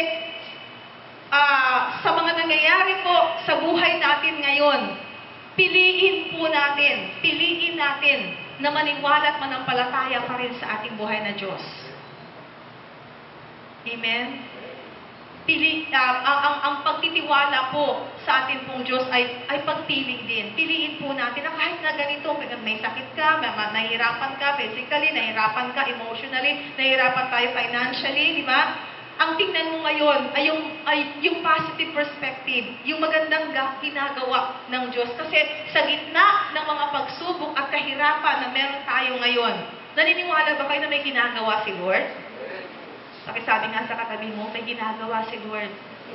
sa mga nangyayari po sa buhay natin ngayon, piliin natin na maniwala at manampalataya pa rin sa ating buhay na Diyos. Amen? Ang pagtitiwala po sa ating pong Diyos ay pagpili din. Piliin po natin na kahit na ganito, may sakit ka, nahihirapan ka physically, nahihirapan ka emotionally, nahihirapan tayo financially, di ba? Ang tingnan mo ngayon ay yung positive perspective, yung magandang ginagawa ng Diyos. Kasi sa gitna ng mga pagsubok at kahirapan na meron tayo ngayon, naniniwala ba kayo na may ginagawa si Lord? Pakisabi nga sa katabi mo, may ginagawa si Lord.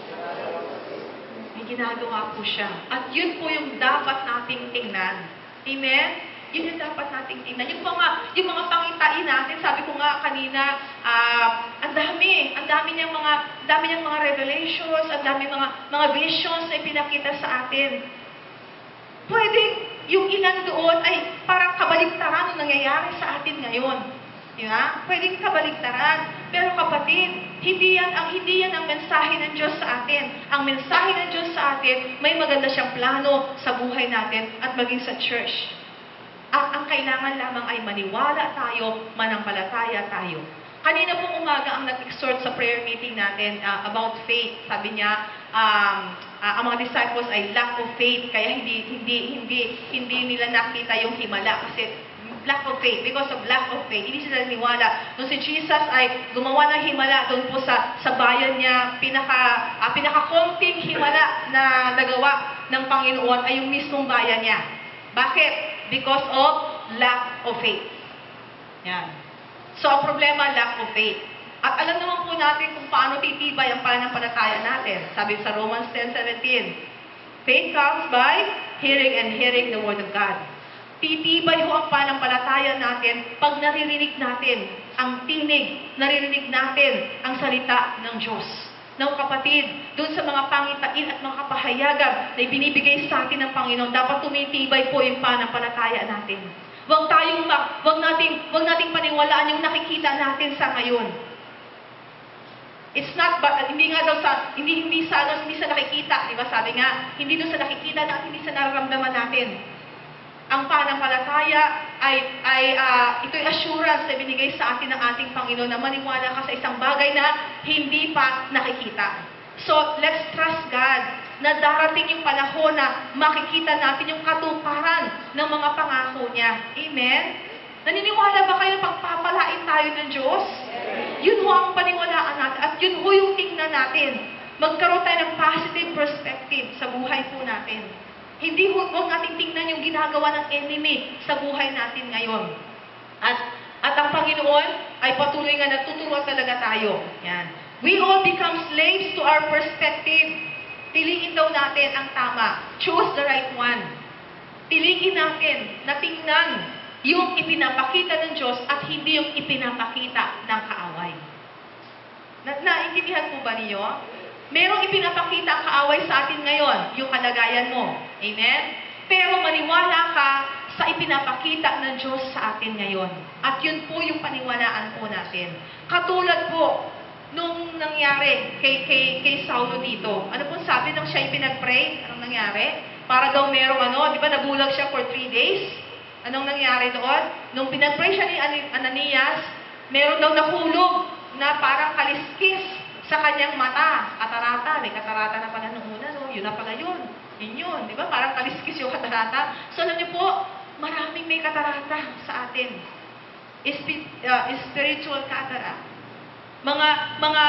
May ginagawa po siya. At yun po yung dapat nating tingnan. Amen? Yun yung dapat nating tingnan. Yung mga pangitain natin, sabi ko nga kanina, ang dami niyang mga revelations, ang dami mga visions na ipinakita sa atin. Pwedeng yung ilan doon ay parang kabaligtaran ng nangyayari sa atin ngayon. Diba? Pwedeng kabaligtaran. Pero kapatid, hindi yan ang mensahe ng Diyos sa atin. Ang mensahe ng Diyos sa atin, may maganda siyang plano sa buhay natin at maging sa church. Ang kailangan lamang ay maniwala tayo, manampalataya tayo. Kanina pong umaga ang nag-exhort sa prayer meeting natin about faith. Sabi niya, ang mga disciples ay lack of faith, kaya hindi nila nakita yung himala kasi lack of faith. Because of lack of faith, hindi sila naniwala. Nung si Jesus ay gumawa ng himala doon po sa bayan niya, pinaka-konting himala na nagawa ng Panginoon ay yung mismong bayan niya. Bakit? Because of lack of faith. Yan. So, ang problema, lack of faith. At alam naman po natin kung paano titibay ang pananampalataya natin. Sabi sa Romans 10:17, faith comes by hearing and hearing the Word of God. Titibay ho ang pananampalataya natin pag naririnig natin ang tinig, naririnig natin ang salita ng Diyos. Ng kapatid, doon sa mga pangitain at mga kapahayagan na ibinibigay sa atin ng Panginoon, dapat tumitibay po yung pananampalataya natin. Huwag nating paniwalaan yung nakikita natin sa ngayon. It's not hindi sa nakikita, di ba? Sabi nga, hindi doon sa nakikita at hindi sa nararamdaman natin. Ang pananampalataya ito'y assurance na binigay sa atin ng ating Panginoon na maniwala ka sa isang bagay na hindi pa nakikita. So, let's trust God na darating yung panahon na makikita natin yung katuparan ng mga pangako niya. Amen? Naniniwala ba kayo pagpapalain tayo ng Diyos? Yun ho ang paniwalaan natin at yun ho yung tingnan natin. Magkaroon tayo ng positive perspective sa buhay po natin. Hindi huwag nating tingnan yung ginagawa ng enemy sa buhay natin ngayon. At ang Panginoon ay patuloy nga nagtuturuan talaga tayo. Yan. We all become slaves to our perspective. Piliin daw natin ang tama. Choose the right one. Piliin natin na tingnan yung ipinapakita ng Diyos at hindi yung ipinapakita ng kaaway. Naintindihan po ba niyo? Merong ipinapakita ang kaaway sa atin ngayon, yung kalagayan mo. Amen? Pero maniwala ka sa ipinapakita ng Diyos sa atin ngayon. At yun po yung paniwalaan po natin. Katulad po, nung nangyari kay Saulo dito. Ano pong sabi nung siya ipinag-pray? Anong nangyari? Para daw merong di ba nabulag siya for 3 days? Anong nangyari doon? Nung pinag-pray siya ni Ananias, meron daw nahulog na parang kaliskis sa kanyang mata, katarata. May katarata na pala nung una, no? Yun na pala yun. Yun, di ba? Parang kaliskis yung katarata. So, alam niyo po, maraming may katarata sa atin. Spiritual cataract. Mga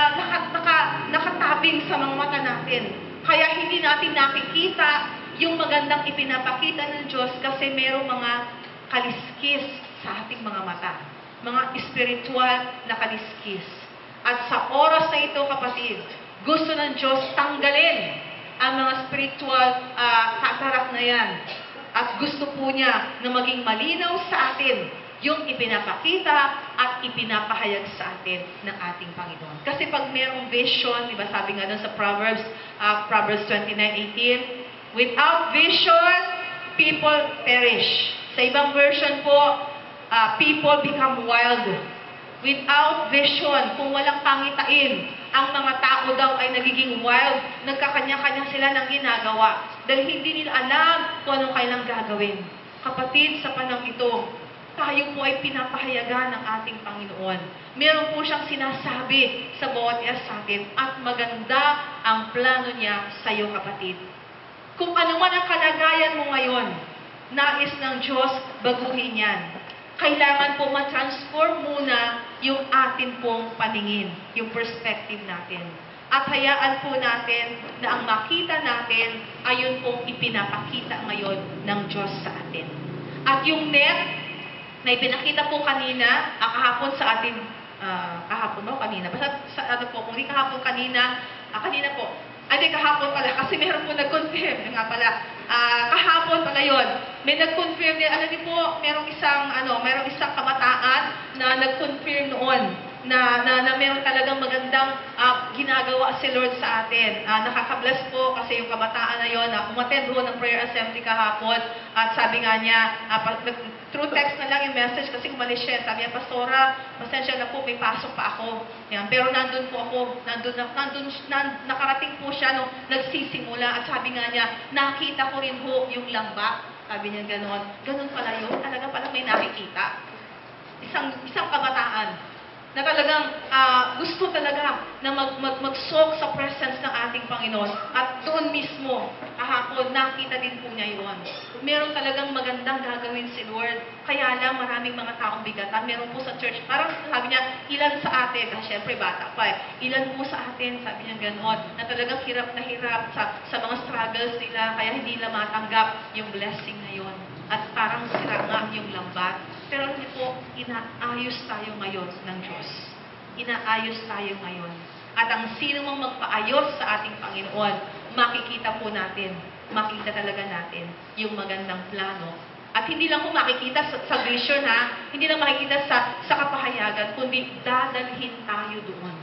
nakatabing sa mga mata natin. Kaya hindi natin nakikita yung magandang ipinapakita ng Diyos kasi merong mga kaliskis sa ating mga mata. Mga spiritual na kaliskis. At sa oras na ito, kapatid, gusto ng Diyos tanggalin ang mga spiritual cataract na yan. At gusto po niya na maging malinaw sa atin yung ipinapakita at ipinapahayag sa atin ng ating Panginoon. Kasi pag merong vision, di ba sabi nga doon sa Proverbs 29:18, without vision, people perish. Sa ibang version po, people become wild. Without vision, kung walang pangitain, ang mga tao daw ay nagiging wild, nagkakanya-kanya sila ng ginagawa. Dahil hindi nila alam kung anong kailang gagawin. Kapatid, sa panahon ito, tayo po ay pinapahayagan ng ating Panginoon. Meron po siyang sinasabi sa bawat isa sa atin at maganda ang plano niya sa iyo, kapatid. Kung ano man ang kalagayan mo ngayon, nais ng Diyos baguhin yan. Kailangan po ma-transform muna yung atin pong paningin, yung perspective natin. At hayaan po natin na ang makita natin ay yun pong ipinapakita ngayon ng Diyos sa atin. At yung net na ipinakita po kanina, kahapon sa atin, kahapon no? Kanina. Basta ano po, kung di kahapon kanina, kanina po, kahapon pala, kasi meron po nag-confirm, nga pala, kahapon pala yun, may nag-confirm din, alam niyo po, merong isang kabataan na nag-confirm noon, na meron talagang magandang ginagawa si Lord sa atin. Nakaka-bless po kasi yung kabataan na yun, umattend doon ng prayer assembly kahapon, at sabi nga niya, through text na lang yung message kasi umalis siya. Sabi niya, Pastora, pasensya na po, may pasok pa ako. Yan. Pero nandun po ako, nakarating po siya nung nagsisimula. At sabi nga niya, nakita ko rin ho yung lambak. Sabi niya gano'n. Gano'n pala yun. Talaga pala may nakikita. Isang kabataan na talagang gusto talaga na mag-soak sa presence ng ating Panginoon. At doon mismo, kahapon, nakita din po niya yun. Meron talagang magandang gagawin si Lord. Kaya lang, maraming mga taong bigatan. Meron po sa church, parang sabi niya, ilan sa atin, syempre bata pa ilan po sa atin, sabi niya gano'n, na talagang hirap na hirap sa mga struggles nila, kaya hindi nila matanggap yung blessing na yun. At parang sira nga yung lambat. Pero hindi po, inaayos tayo ngayon ng Diyos. Inaayos tayo ngayon. At ang sino mang magpaayos sa ating Panginoon, makikita po natin, makita talaga natin yung magandang plano. At hindi lang po makikita sa vision, ha? Hindi lang makikita sa kapahayagan, kundi dadalhin tayo doon.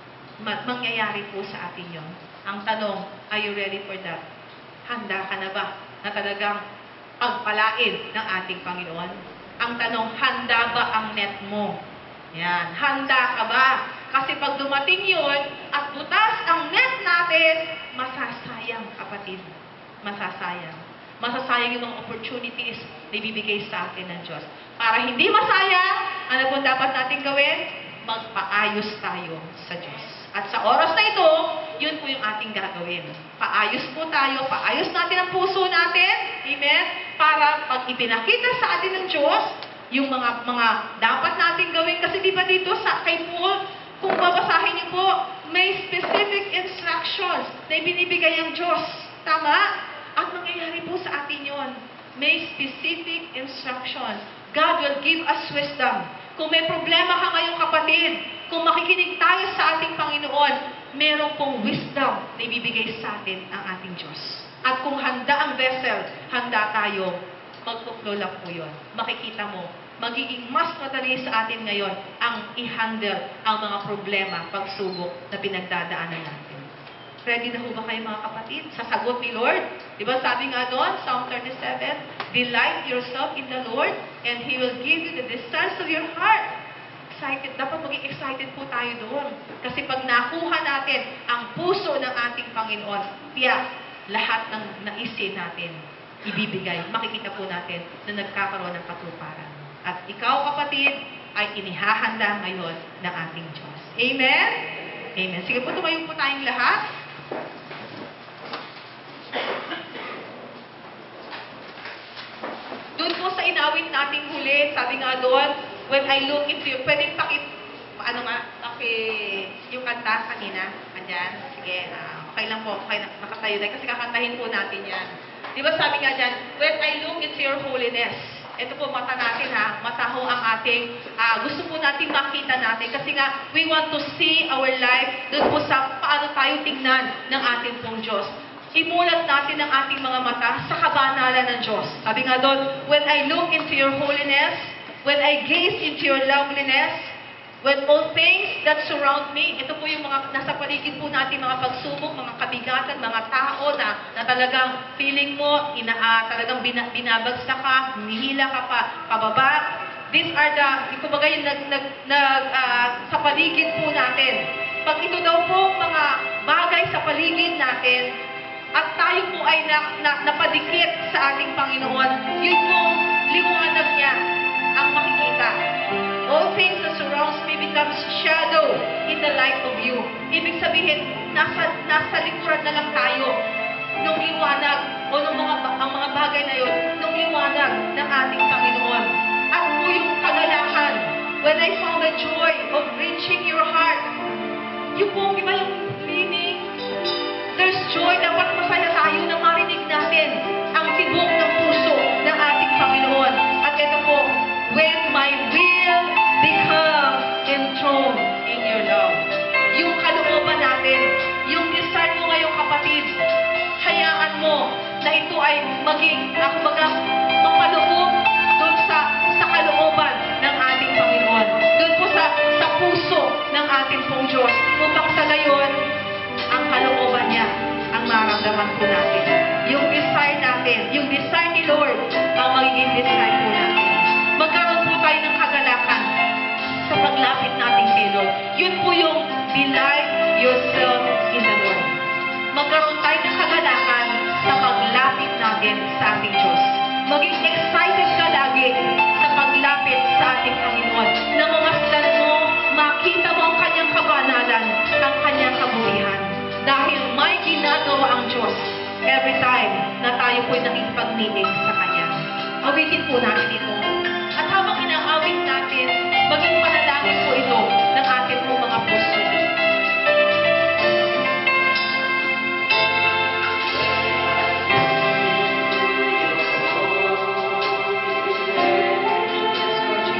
Mangyayari po sa atin yon. Ang tanong, are you ready for that? Handa ka na ba na talagang pagpalain ng ating Panginoon? Ang tanong, handa ba ang net mo? Yan. Handa ka ba? Kasi pag dumating yun at butas ang net natin, masasayang, kapatid. Masasayang. Masasayang yung mga opportunities na ibibigay sa atin ng Diyos. Para hindi masayang, ano po dapat natin gawin? Magpaayos tayo sa Diyos. At sa oras na ito, yun po yung ating gagawin. Paayos po tayo, paayos natin ang puso natin, amen? Para pag ipinakita sa atin ng Diyos, yung mga dapat natin gawin. Kasi di ba dito kay Paul, kung babasahin niyo po, may specific instructions na ibinibigay ang Diyos. Tama? At mangyayari po sa atin yon. May specific instructions. God will give us wisdom. Kung may problema ka ngayong kapatid, kung makikinig tayo sa ating Panginoon, meron pong wisdom na ibibigay sa atin ang ating Diyos. At kung handa ang vessel, handa tayo, magpo-flow lang po yun. Makikita mo, magiging mas madali sa atin ngayon ang i-handle ang mga problema, pagsubok na pinagdadaanan natin. Ready na ho ba kayo mga kapatid? Sa sagot ni Lord? Diba sabi nga doon, Psalm 37, delight yourself in the Lord and He will give you the desires of your heart. Excited. Dapat maging excited po tayo doon. Kasi pag nakuha natin ang puso ng ating Panginoon, tiyak, lahat ng naisin natin, ibibigay. Makikita po natin na nagkakaroon ng katuparan. At ikaw, kapatid, ay inihahanda ngayon ng ating Diyos. Amen? Amen. Sige po, tumayo po tayong lahat. Doon po sa inawit nating huli, sabi nga doon, when I look into you, pwedeng yung kanta kanina, andyan, sige, okay lang po, okay, nakatayo na, kasi kakantahin po natin yan. Di ba sabi nga dyan, when I look into your holiness, ito po mata natin mata ho ang ating, gusto po natin makita natin, kasi nga, we want to see our life, doon po sa paano tayo tingnan ng ating pong Diyos. Imulat natin ang ating mga mata sa kabanalan ng Diyos. Sabi nga doon, when I look into your holiness, when I gaze into your loveliness, when all things that surround me, ito po yung mga nasa paligid po natin, mga pagsubok, mga kabigatan, mga tao na talagang feeling mo, talagang binabagsak ka, humihila ka pa, pababa. These are kumbaga yung sa paligid po natin. Pag ito daw po mga bagay sa paligid natin, at tayo po ay napadikit sa ating Panginoon, yun pong liwanag niya ang makikita. All things that surrounds me becomes shadow in the light of you. Ibig sabihin, nasa likuran na lang tayo nung liwanag o ang mga bagay na yun, nung liwanag ng ating Panginoon. At po yung kagalakan, when I found the joy of reaching your heart, yung po, iba yung meaning, there's joy, dapat masaya tayo na marinig natin ang tibok ng puso ng ating Panginoon. At ito po, when my will become enthroned in your love. Yung kalooban natin, yung desire mo ngayong kapatid, hayaan mo na ito ay maging, mapaloob doon sa kalooban ng ating Panginoon. Doon po sa puso ng ating pong Diyos. Upang sa gayon, ang kalooban niya ang maramdaman po natin. Yung desire natin, yung desire ni Lord, ang magiging desire po natin. Magkaroon po tayo ng kagalakan sa paglapit natin kay Lord. Yun po yung delight yourself in the Lord. Magkaroon tayo ng kagalakan sa paglapit natin sa ating Diyos. Maging excited ka lagi sa paglapit sa ating Panginoon. Na mamasdan mo, makita mo ang kanyang kabanalan, ang kanyang kabutihan. Dahil may ginagawa ang Diyos every time na tayo po'y nakipagninig sa Kanya. Awitin po natin ito. At habang inaawit natin, maging panalangin po ito ng ating po mga puso. Yes, Lord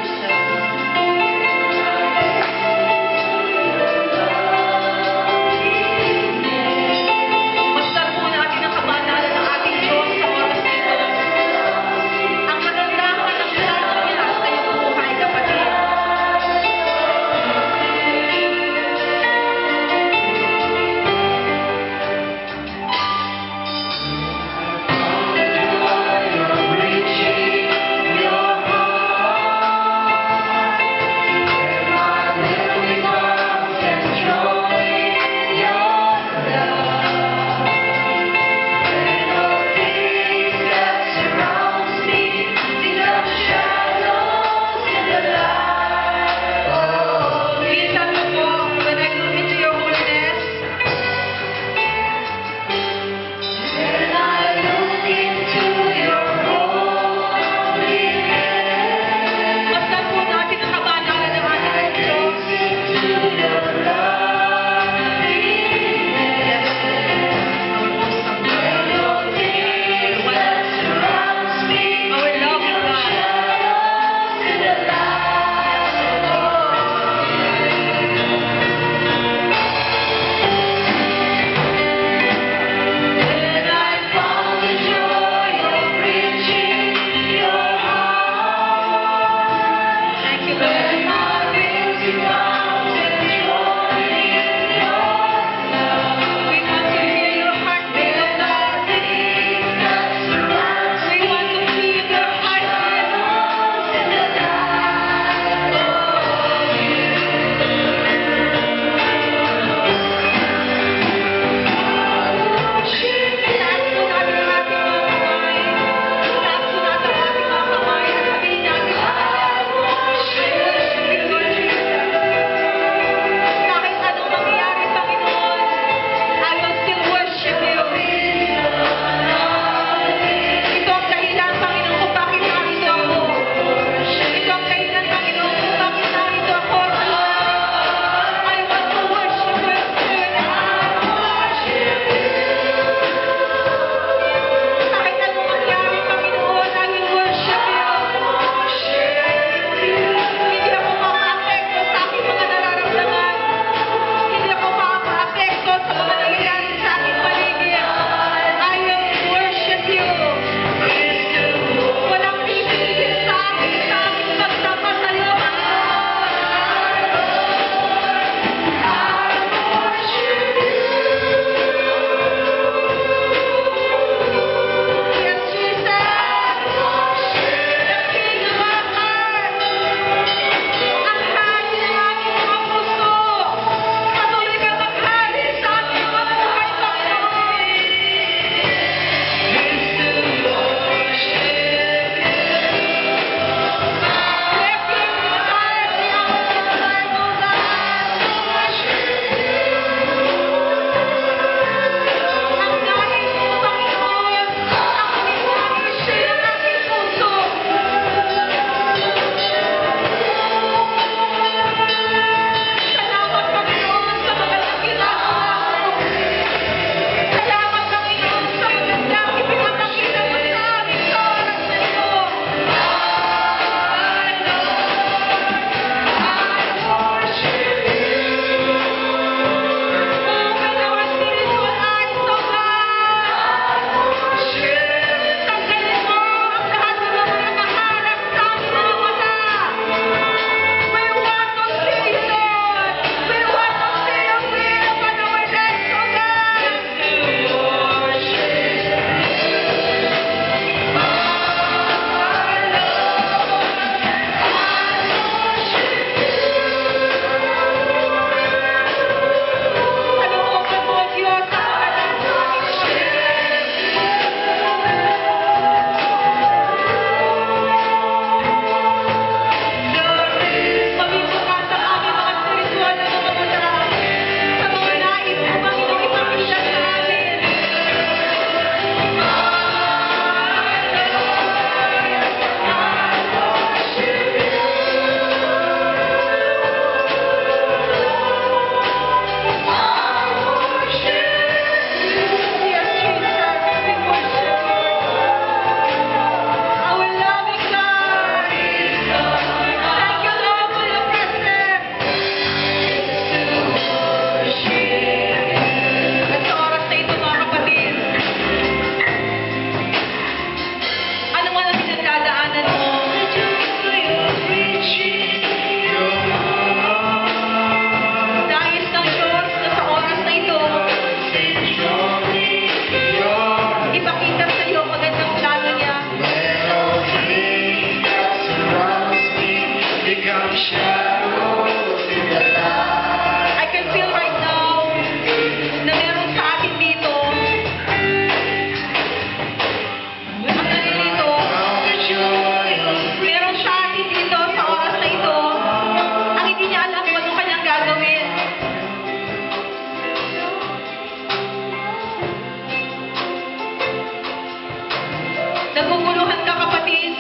Naguguluhan ka, kapatid.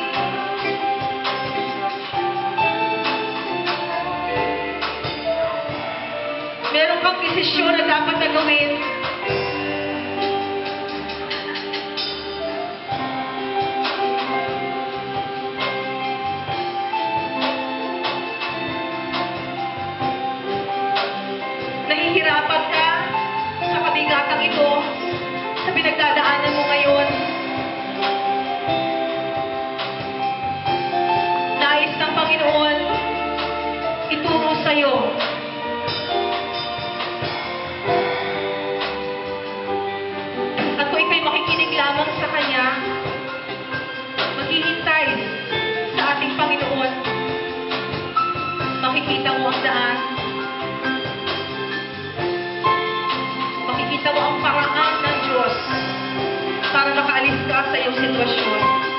Meron kang desisyon na dapat na gawin. Nahihirapan ka sa kabigatang ito, sa pinagdadaanan mo ngayon. Nais ng Panginoon ituro sa'yo at kung ikaw'y makikinig lamang sa Kanya, maghihintay sa ating Panginoon, makikita mo ang daan, makikita mo ang paraan ng Diyos para makaalis ka sa iyong sitwasyon.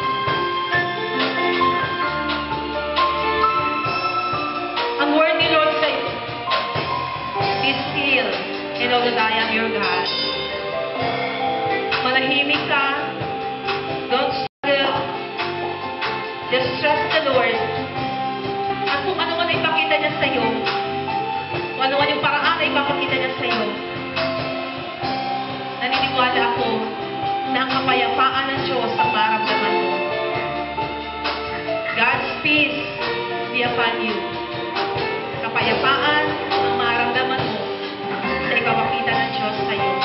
Ang word ni Lord sa iyo, be still and know that I am your God. Manahimik ka, don't struggle, just trust the Lord. At kung ano man ay ipakita niya sa iyo, kung ano man yung paraan ay ipapakita niya sa iyo, naniniwala ako na ang kapayapaan ng Diyos ang maramdaman mo. God's peace be upon you. Kapayapaan ang maramdaman mo sa ipapakita ng Diyos sa iyo.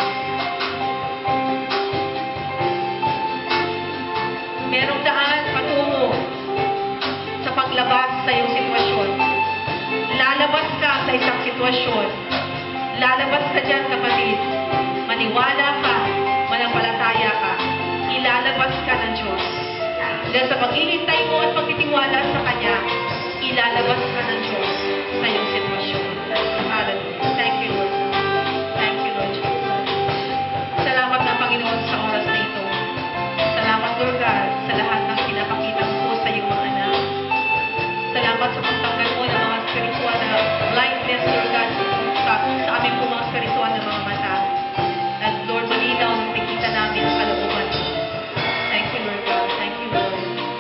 Merong daan patungo sa paglabas sa iyong sitwasyon. Lalabas ka sa isang sitwasyon. Lalabas ka dyan, kapatid. Maniwala ka, manampalataya ka, ilalabas ka ng Diyos. Dahil sa paghihintay mo at pagtitiwala sa Kanya, ilalabas ka ng Diyos sa iyong sitwasyon. Hallelujah. Thank you, Lord. Thank you, Lord Jesus. Salamat na, Panginoon, sa oras na ito. Salamat, Lord God, sa lahat ng pinapakita mo sa iyong mga anak. Salamat sa pagtanggal mo ng mga spiritual na blindness, Lord God, sa aming po mga spiritual na mga mata. At Lord, malinaw ang nakikita namin ang kalooban mo. Thank you, Lord God. Thank you, Lord.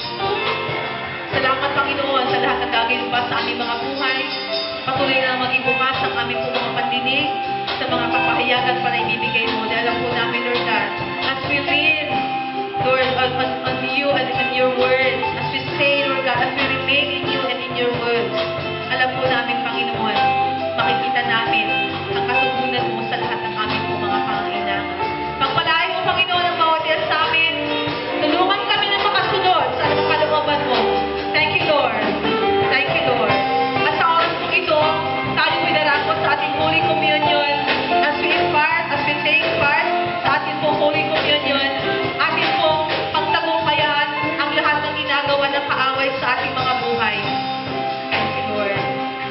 Salamat, Panginoon, sa lahat ng gagawin pa sa aming mga buhay. Patuloy na maging bukas ang aming po mga pandinig sa mga kapahayagan pa na ibibigay mo. Dahil alam po namin, Lord God, as we lean, Lord, on you and in your words, as we say, Lord God, as we remain in you and in your words, alam po namin, Panginoon, makikita namin ang katugunan mo sa lahat ng aming po mga pangangailangan. Pagpalain mo, Panginoon, ang bawat isa sa amin. Tulungan kami na makasunod sa anong kalooban mo. Thank you, Lord. Thank you, Lord. At sa oras po ito, tayo po'y darako sa ating Holy Communion. As we impart, as we take part sa ating po Holy Communion, ating pong pagtagumpayan ang lahat ng ginagawa ng kaaway sa ating mga buhay. Thank you, Lord.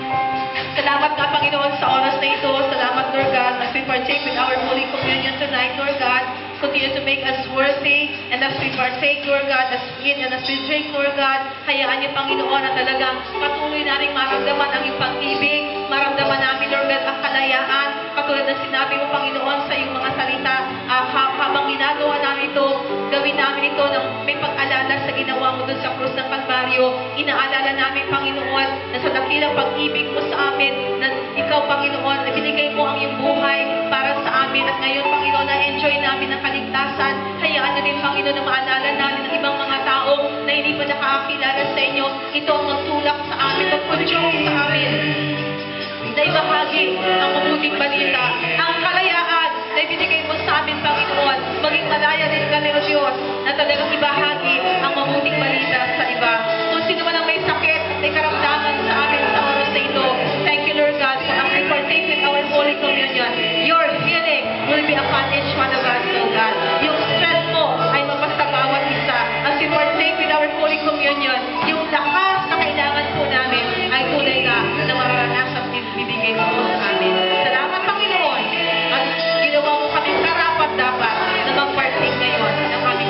Salamat nga, Panginoon, sa oras na ito. Salamat, Lord God, as we partake with our Holy Communion tonight, Lord God. Continue to make us worthy. And as we partake, Lord God, as we eat and as we drink, Lord God, hayaan niyo, Panginoon, na talagang patuloy namin maramdaman ang iyong pag-ibig. Maramdaman namin, Lord God, ang kalayaan. Katulad ng sinabi mo, Panginoon, sa iyong mga salita, habang ginagawa namin ito, gawin namin ito ng may pag-alala sa ginawa mo doon sa krus ng Kalbaryo. Inaalala namin, Panginoon, na sa dakilang pag-ibig mo sa amin, na ikaw, Panginoon, na binigay mo ang iyong buhay para sa amin. At ngayon, Panginoon, na-enjoy namin ang kaligtasan. Hayaan niyo din, Panginoon, na maalala namin ang ibang mga tao na hindi pa nakakakilala sa inyo. Ito ang magtulak sa amin, magpudyong sa amin. Na ibahagi ang mabuting balita, ang kalayaan na ibinigay mo sa amin, Panginoon. Maging malaya din kami, O Diyos, na talagang ibahagi ang mabuting balita sa iba. Kung sino man ang may sakit, may karamdaman sa amin sa oras na ito, thank you, Lord God, for as we partake with our Holy Communion. Your healing will be upon each one of us, O God. Yung strength mo ay mapasa bawat isa. As we partake with our Holy Communion, yung lakas na kailangan po namin ay tunay na mararanasan at bibigay mo sa amin. Salamat, Panginoon. At ginawa mo kami karapat dapat na mag-partake ngayon ng aming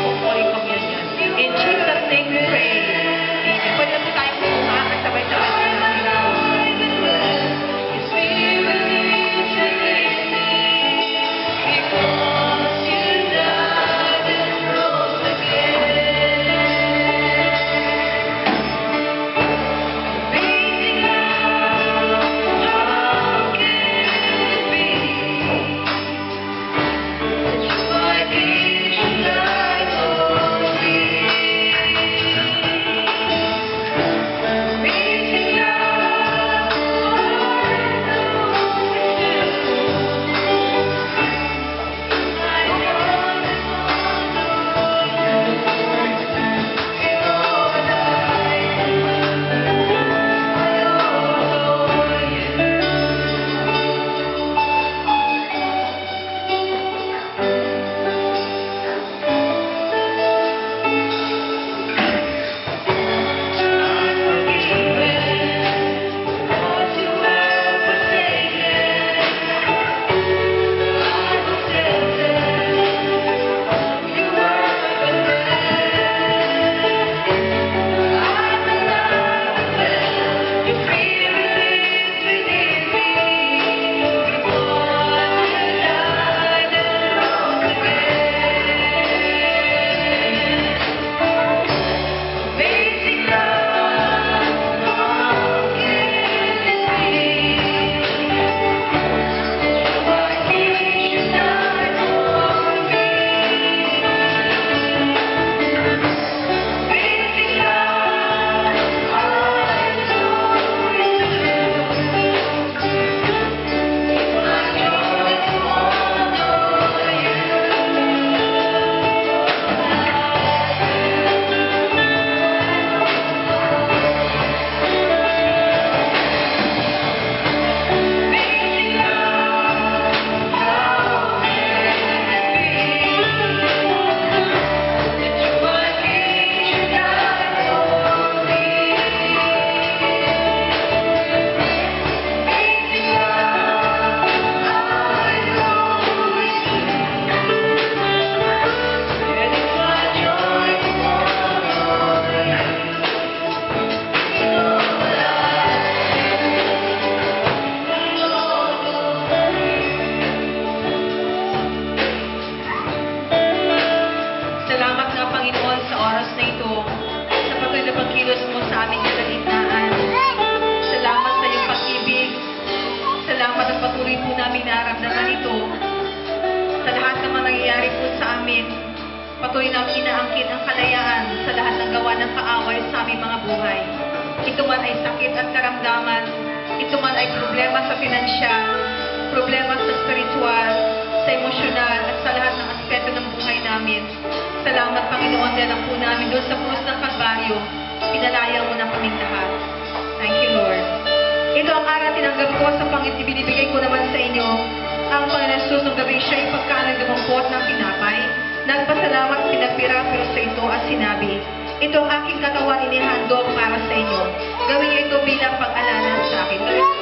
nga, Panginoon, sa oras na ito, sa patuloy na pagkilos mo sa aming kalagitnaan. Salamat sa iyong pag-ibig. Salamat at patuloy po namin naramdaman ito. Sa lahat ng mga nangyayari po sa amin, patuloy namin inaangkin ang kalayaan sa lahat ng gawa ng kaaway sa aming mga buhay. Ito man ay sakit at karamdaman, ito man ay problema sa pinansyal, problema sa spiritual, sa emosyonal, at sa lahat ng aspeto ng buhay namin. Salamat, Panginoon, dahil ang po namin doon sa krus ng Kalbaryo, pinalaya mo na kaming lahat. Thank you, Lord. Ito ang aral tinanggap ko sa Panginoon, ibinibigay ko naman sa inyo. Ang Panginoon Jesus ng gabi siya'y pagkain dumampot ng tinapay. Nagpasalamat, pinagpira-piro sa ito at sinabi, ito ang aking katawan inihandog para sa inyo. Gawin niyo ito bilang pag-alala sa akin.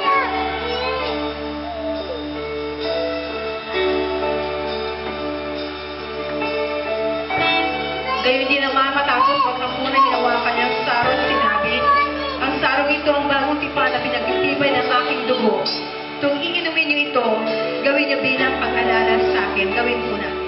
Gayon din naman matapos pagkapunay hinawakan niya ang sarong sinabi, ang sarong ito ang bagong tipan na pinagtitibay ng aking dugo. Kung iinumin niyo ito, gawin niyo bilang pag-alala sa akin. Gawin po natin.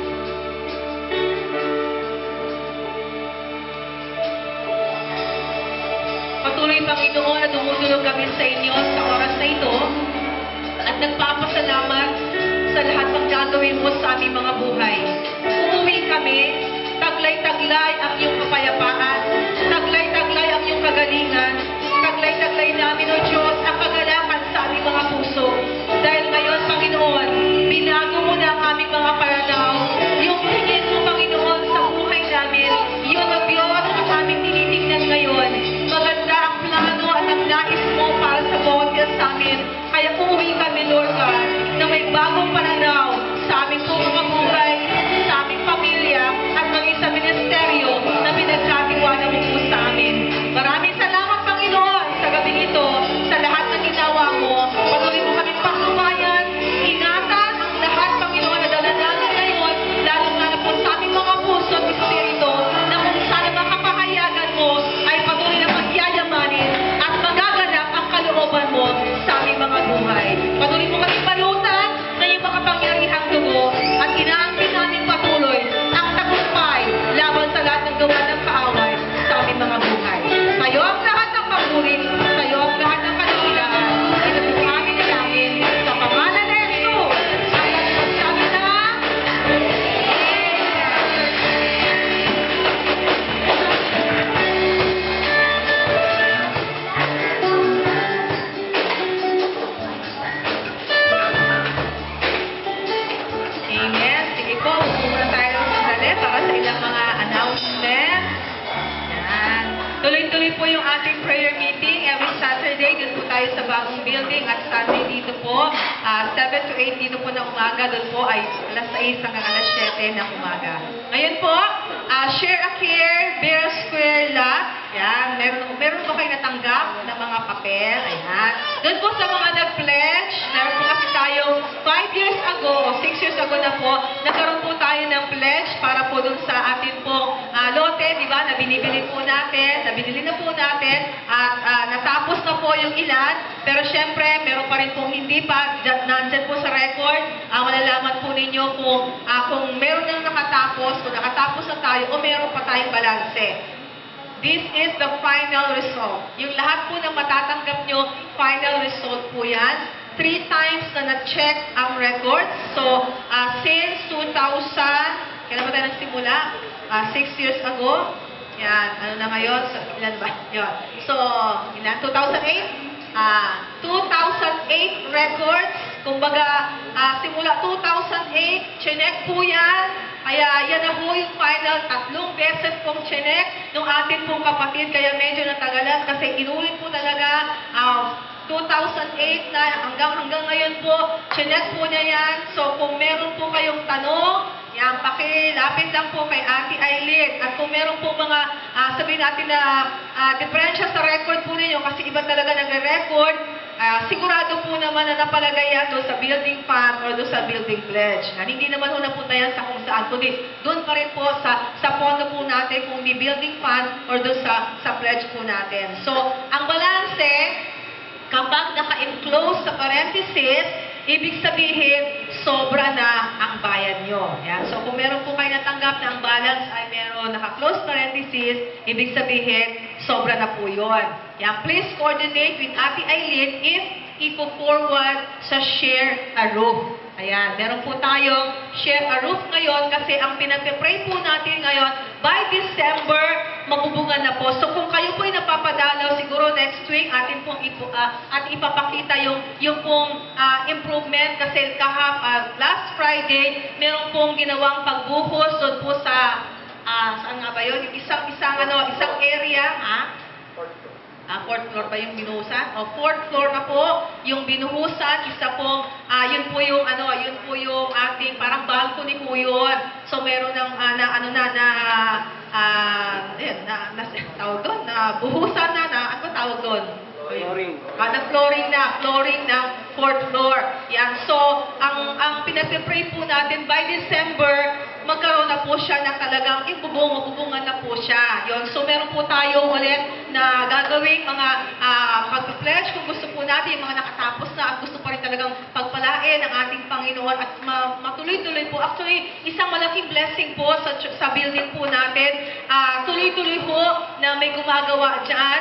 Patuloy, Panginoon, na dumudulog kami sa inyo sa oras na ito at nagpapasalamat sa lahat ng gagawin mo sa aming mga buhay. Umuwi kami, taglay-taglay ang iyong kapayapaan, taglay-taglay ang iyong kagalingan, taglay-taglay namin, O Diyos, ang kagalakan sa aming mga puso. Dahil ngayon, Panginoon, binago mo na ang aming mga paranaw. Yung tingin mo, Panginoon, sa buhay namin, yun ang Diyos ang aming tinitingnan ngayon. Maganda ang plano at ang nais mo para sa bawat yan sa amin. Kaya umuwi kami, Lord God, na may bagong pananaw sa aming mga buhay, sa aming pamilya, at maging sa ministeryo na pinagkatiwala mo po sa amin. Maraming salamat, Panginoon, sa gabing ito, sa lahat ng ginawa mo. Patuloy mo kaming pagsubayan, ingatan ang lahat, Panginoon, na daladala ngayon, lalo na po sa aming mga puso at espiritu, na kung sana makapahayagan mo, ay patuloy na magyayamanin at magaganap ang kalooban mo sa aming mga buhay. Patuloy mo kaming balutan na iyong makapangyarihang dugo at inaangkin namin patuloy ang tagumpay laban sa lahat ng gawa ng kaaway sa aming mga buhay. Sa'yo ang lahat ng papuri, sa'yo ang lahat ng kadakilaan. Ito po ang aming nilangin sa pangalan ni Jesus. At pagsabi na, Amen. Sige po, upo muna tayo ng sandali para sa ilang mga announcement. Yan. Tuloy-tuloy po yung ating prayer meeting. Every Saturday, dito po tayo sa bagong building at Sunday dito po, 7 to 8 dito po ng umaga. Doon po ay alas 6 hanggang alas 7 ng umaga. Ngayon po, Share a Care, Bear Square Lot. Yan. Meron po kayo natanggap ng mga papel. Ayan. Doon po sa mga nag-pledge, meron po kasi tayo 5 years ago o 6 years ago na po, nagkaroon po tayo ng pledge para po doon sa atin po lote, di ba, na binibili po natin, na binili na po natin, at natapos na po yung ilan, pero syempre, meron pa rin pong hindi pa, nandyan po sa record, malalaman po ninyo kung meron nang nakatapos, kung nakatapos na tayo, o meron pa tayong balanse. This is the final result. Yung lahat po ng matatanggap nyo, final result po yan. 3 times na na-check ang records. So, since 2000, kailan ba tayo nagsimula? 6 years ago. Yan, ano na ngayon? So, ilan ba? Yun. So, ilan? 2008? 2008 records. Kumbaga, simula 2008, chinek po yan. Kaya yan na po yung final, 3 beses pong chinek ng ating pong kapatid. Kaya medyo natagalan kasi inulit po talaga 2008 na hanggang ngayon po, chinek po niya yan. So kung meron po kayong tanong, yan, pakilapit lang po kay Auntie Eileen. At kung meron po mga, sabihin natin na diferensya sa record po ninyo, kasi iba talaga nagre-record, sigurado po naman na napalagay yan doon sa building fund or doon sa building pledge. Hindi naman ho napunta yan sa kung saan, kundi doon pa rin po sa pondo po natin, kung di building fund or doon sa pledge po natin. So, ang balanse, kapag naka-enclose sa parenthesis, ibig sabihin, sobra na ang bayad nyo. Yan. So kung meron po kayo natanggap na ang balance ay meron naka-close parenthesis, ibig sabihin, sobra na po yun. Yan. Please coordinate with Ate Aileen if ipo-forward sa Share a Roof. Ayan, meron po tayong Share a Roof ngayon kasi ang pinag-pray po natin ngayon, by December, mabubungan na po. So kung kayo po ay napapadalaw, siguro next week, atin pong ipapakita yung pong improvement kasi last Friday, meron pong ginawang pagbuhos doon po sa, saan nga ba yun? Isang area, fourth floor ba yung binuhusan? O, fourth floor na po yung binuhusan. Isa pong, yun po yung ating parang balcony po yun. So, meron ng, tawag doon, na buhusan ano tawag doon? Flooring. Flooring ng fourth floor. Yan. So, ang pinag-pray po natin by December, magkaroon na po siya ng talagang mabubungan na po siya. Yun. So, meron po tayo ulit na gagawing mga pag-pledge kung gusto po natin, yung mga nakatapos na at gusto pa rin talagang pagpalain ang ating Panginoon at matuloy-tuloy po. Actually, isang malaking blessing po sa building po natin. Tuloy-tuloy po na may gumagawa dyan.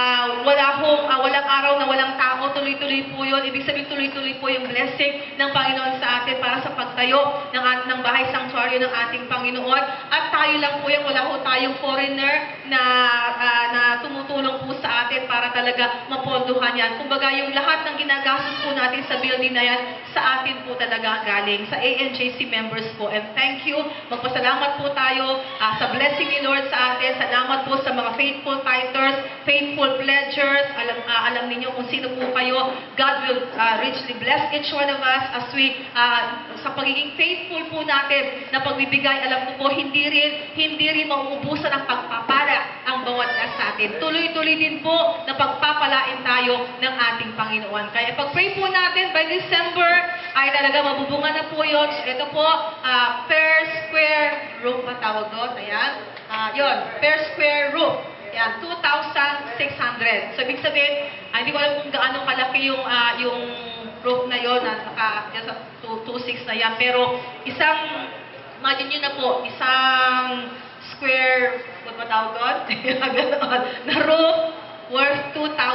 Walang araw na walang tao. Tuloy-tuloy po yun. Ibig sabihin, tuloy-tuloy po yung blessing ng Panginoon sa atin para sa pagtayo ng bahay sanctuary ng ating Panginoon. At tayo lang po yan. Wala po tayong foreigner na tumutulong po sa atin para talaga mapondohan yan. Kumbaga, yung lahat ng ginagastos po natin sa building na yan, sa atin po talaga galing, sa ANJC members po. And thank you. Magpasalamat po tayo sa blessing ni Lord sa atin. Salamat po sa mga faithful tithers, faithful pledgers. Alam ninyo kung sino po kayo. God will richly bless each one of us as we, sa pagiging faithful po natin na pagbibigay, alam ko po, hindi rin mauubusan ang pagpapala ang bawat sa atin. Tuloy-tuloy din po na pagpapalain tayo ng ating Panginoon. Kaya pag-pray po natin by December, ay talaga mabubungan na po yun. So, ito po, per square roof matawag doon. Ayan. Yun, per square roof. Ayan, 2,600. So, ibig sabihin, hindi ko alam kung gaano kalaki yung roof na yun, naka 2,600 na yan. Pero, imagine nyo na po, isang square, kung matawag doon, na roof, worth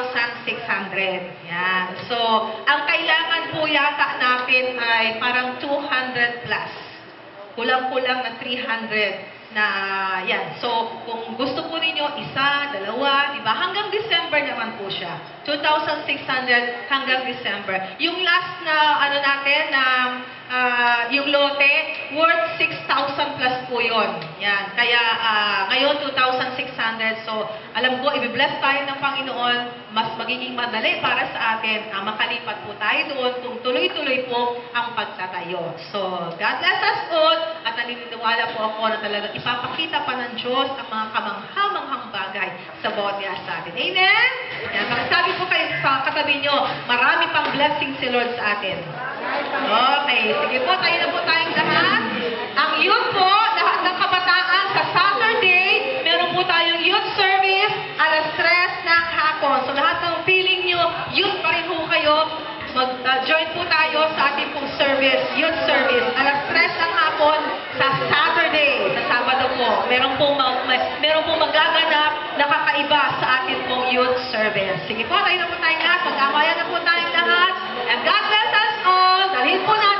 2,600. Yan. So, ang kailangan po yata natin ay parang 200 plus. Kulang-kulang na 300 na yan. So, kung gusto po ninyo, isa, dalawa, diba? Hanggang December naman po siya. 2,600 hanggang December. Yung last na, natin, na yung lote, worth 6,000 plus po yun. Yan. Kaya, ngayon, 2,600. So, alam ko, ibibless tayo ng Panginoon, mas magiging madali para sa atin. Makalipat po tayo doon kung tuloy-tuloy po ang pagtatayo. So, God bless us all. At naniniwala po ako na talagang ipapakita pa ng Diyos ang mga kamangha-manghang bagay sa bawat isa sa atin. Amen? Yan. Sabi po kayo sa katabi nyo, marami pang blessing si Lord sa atin. Okay. Sige po, tayo na po tayong lahat. Ang youth po, lahat ng kabataan sa Saturday, meron po tayong youth service alas 3 ng hapon. So lahat ng feeling nyo, youth pa rin po kayo, mag-join po tayo sa ating pong service, youth service, alas 3 ng hapon sa Saturday, sa Sabado po. Meron pong magaganap na kakaiba sa ating pong youth service. Sige po, tayo na po tayong lahat. Magkamayan na po tayong lahat. And God bless us all. Dalhin po na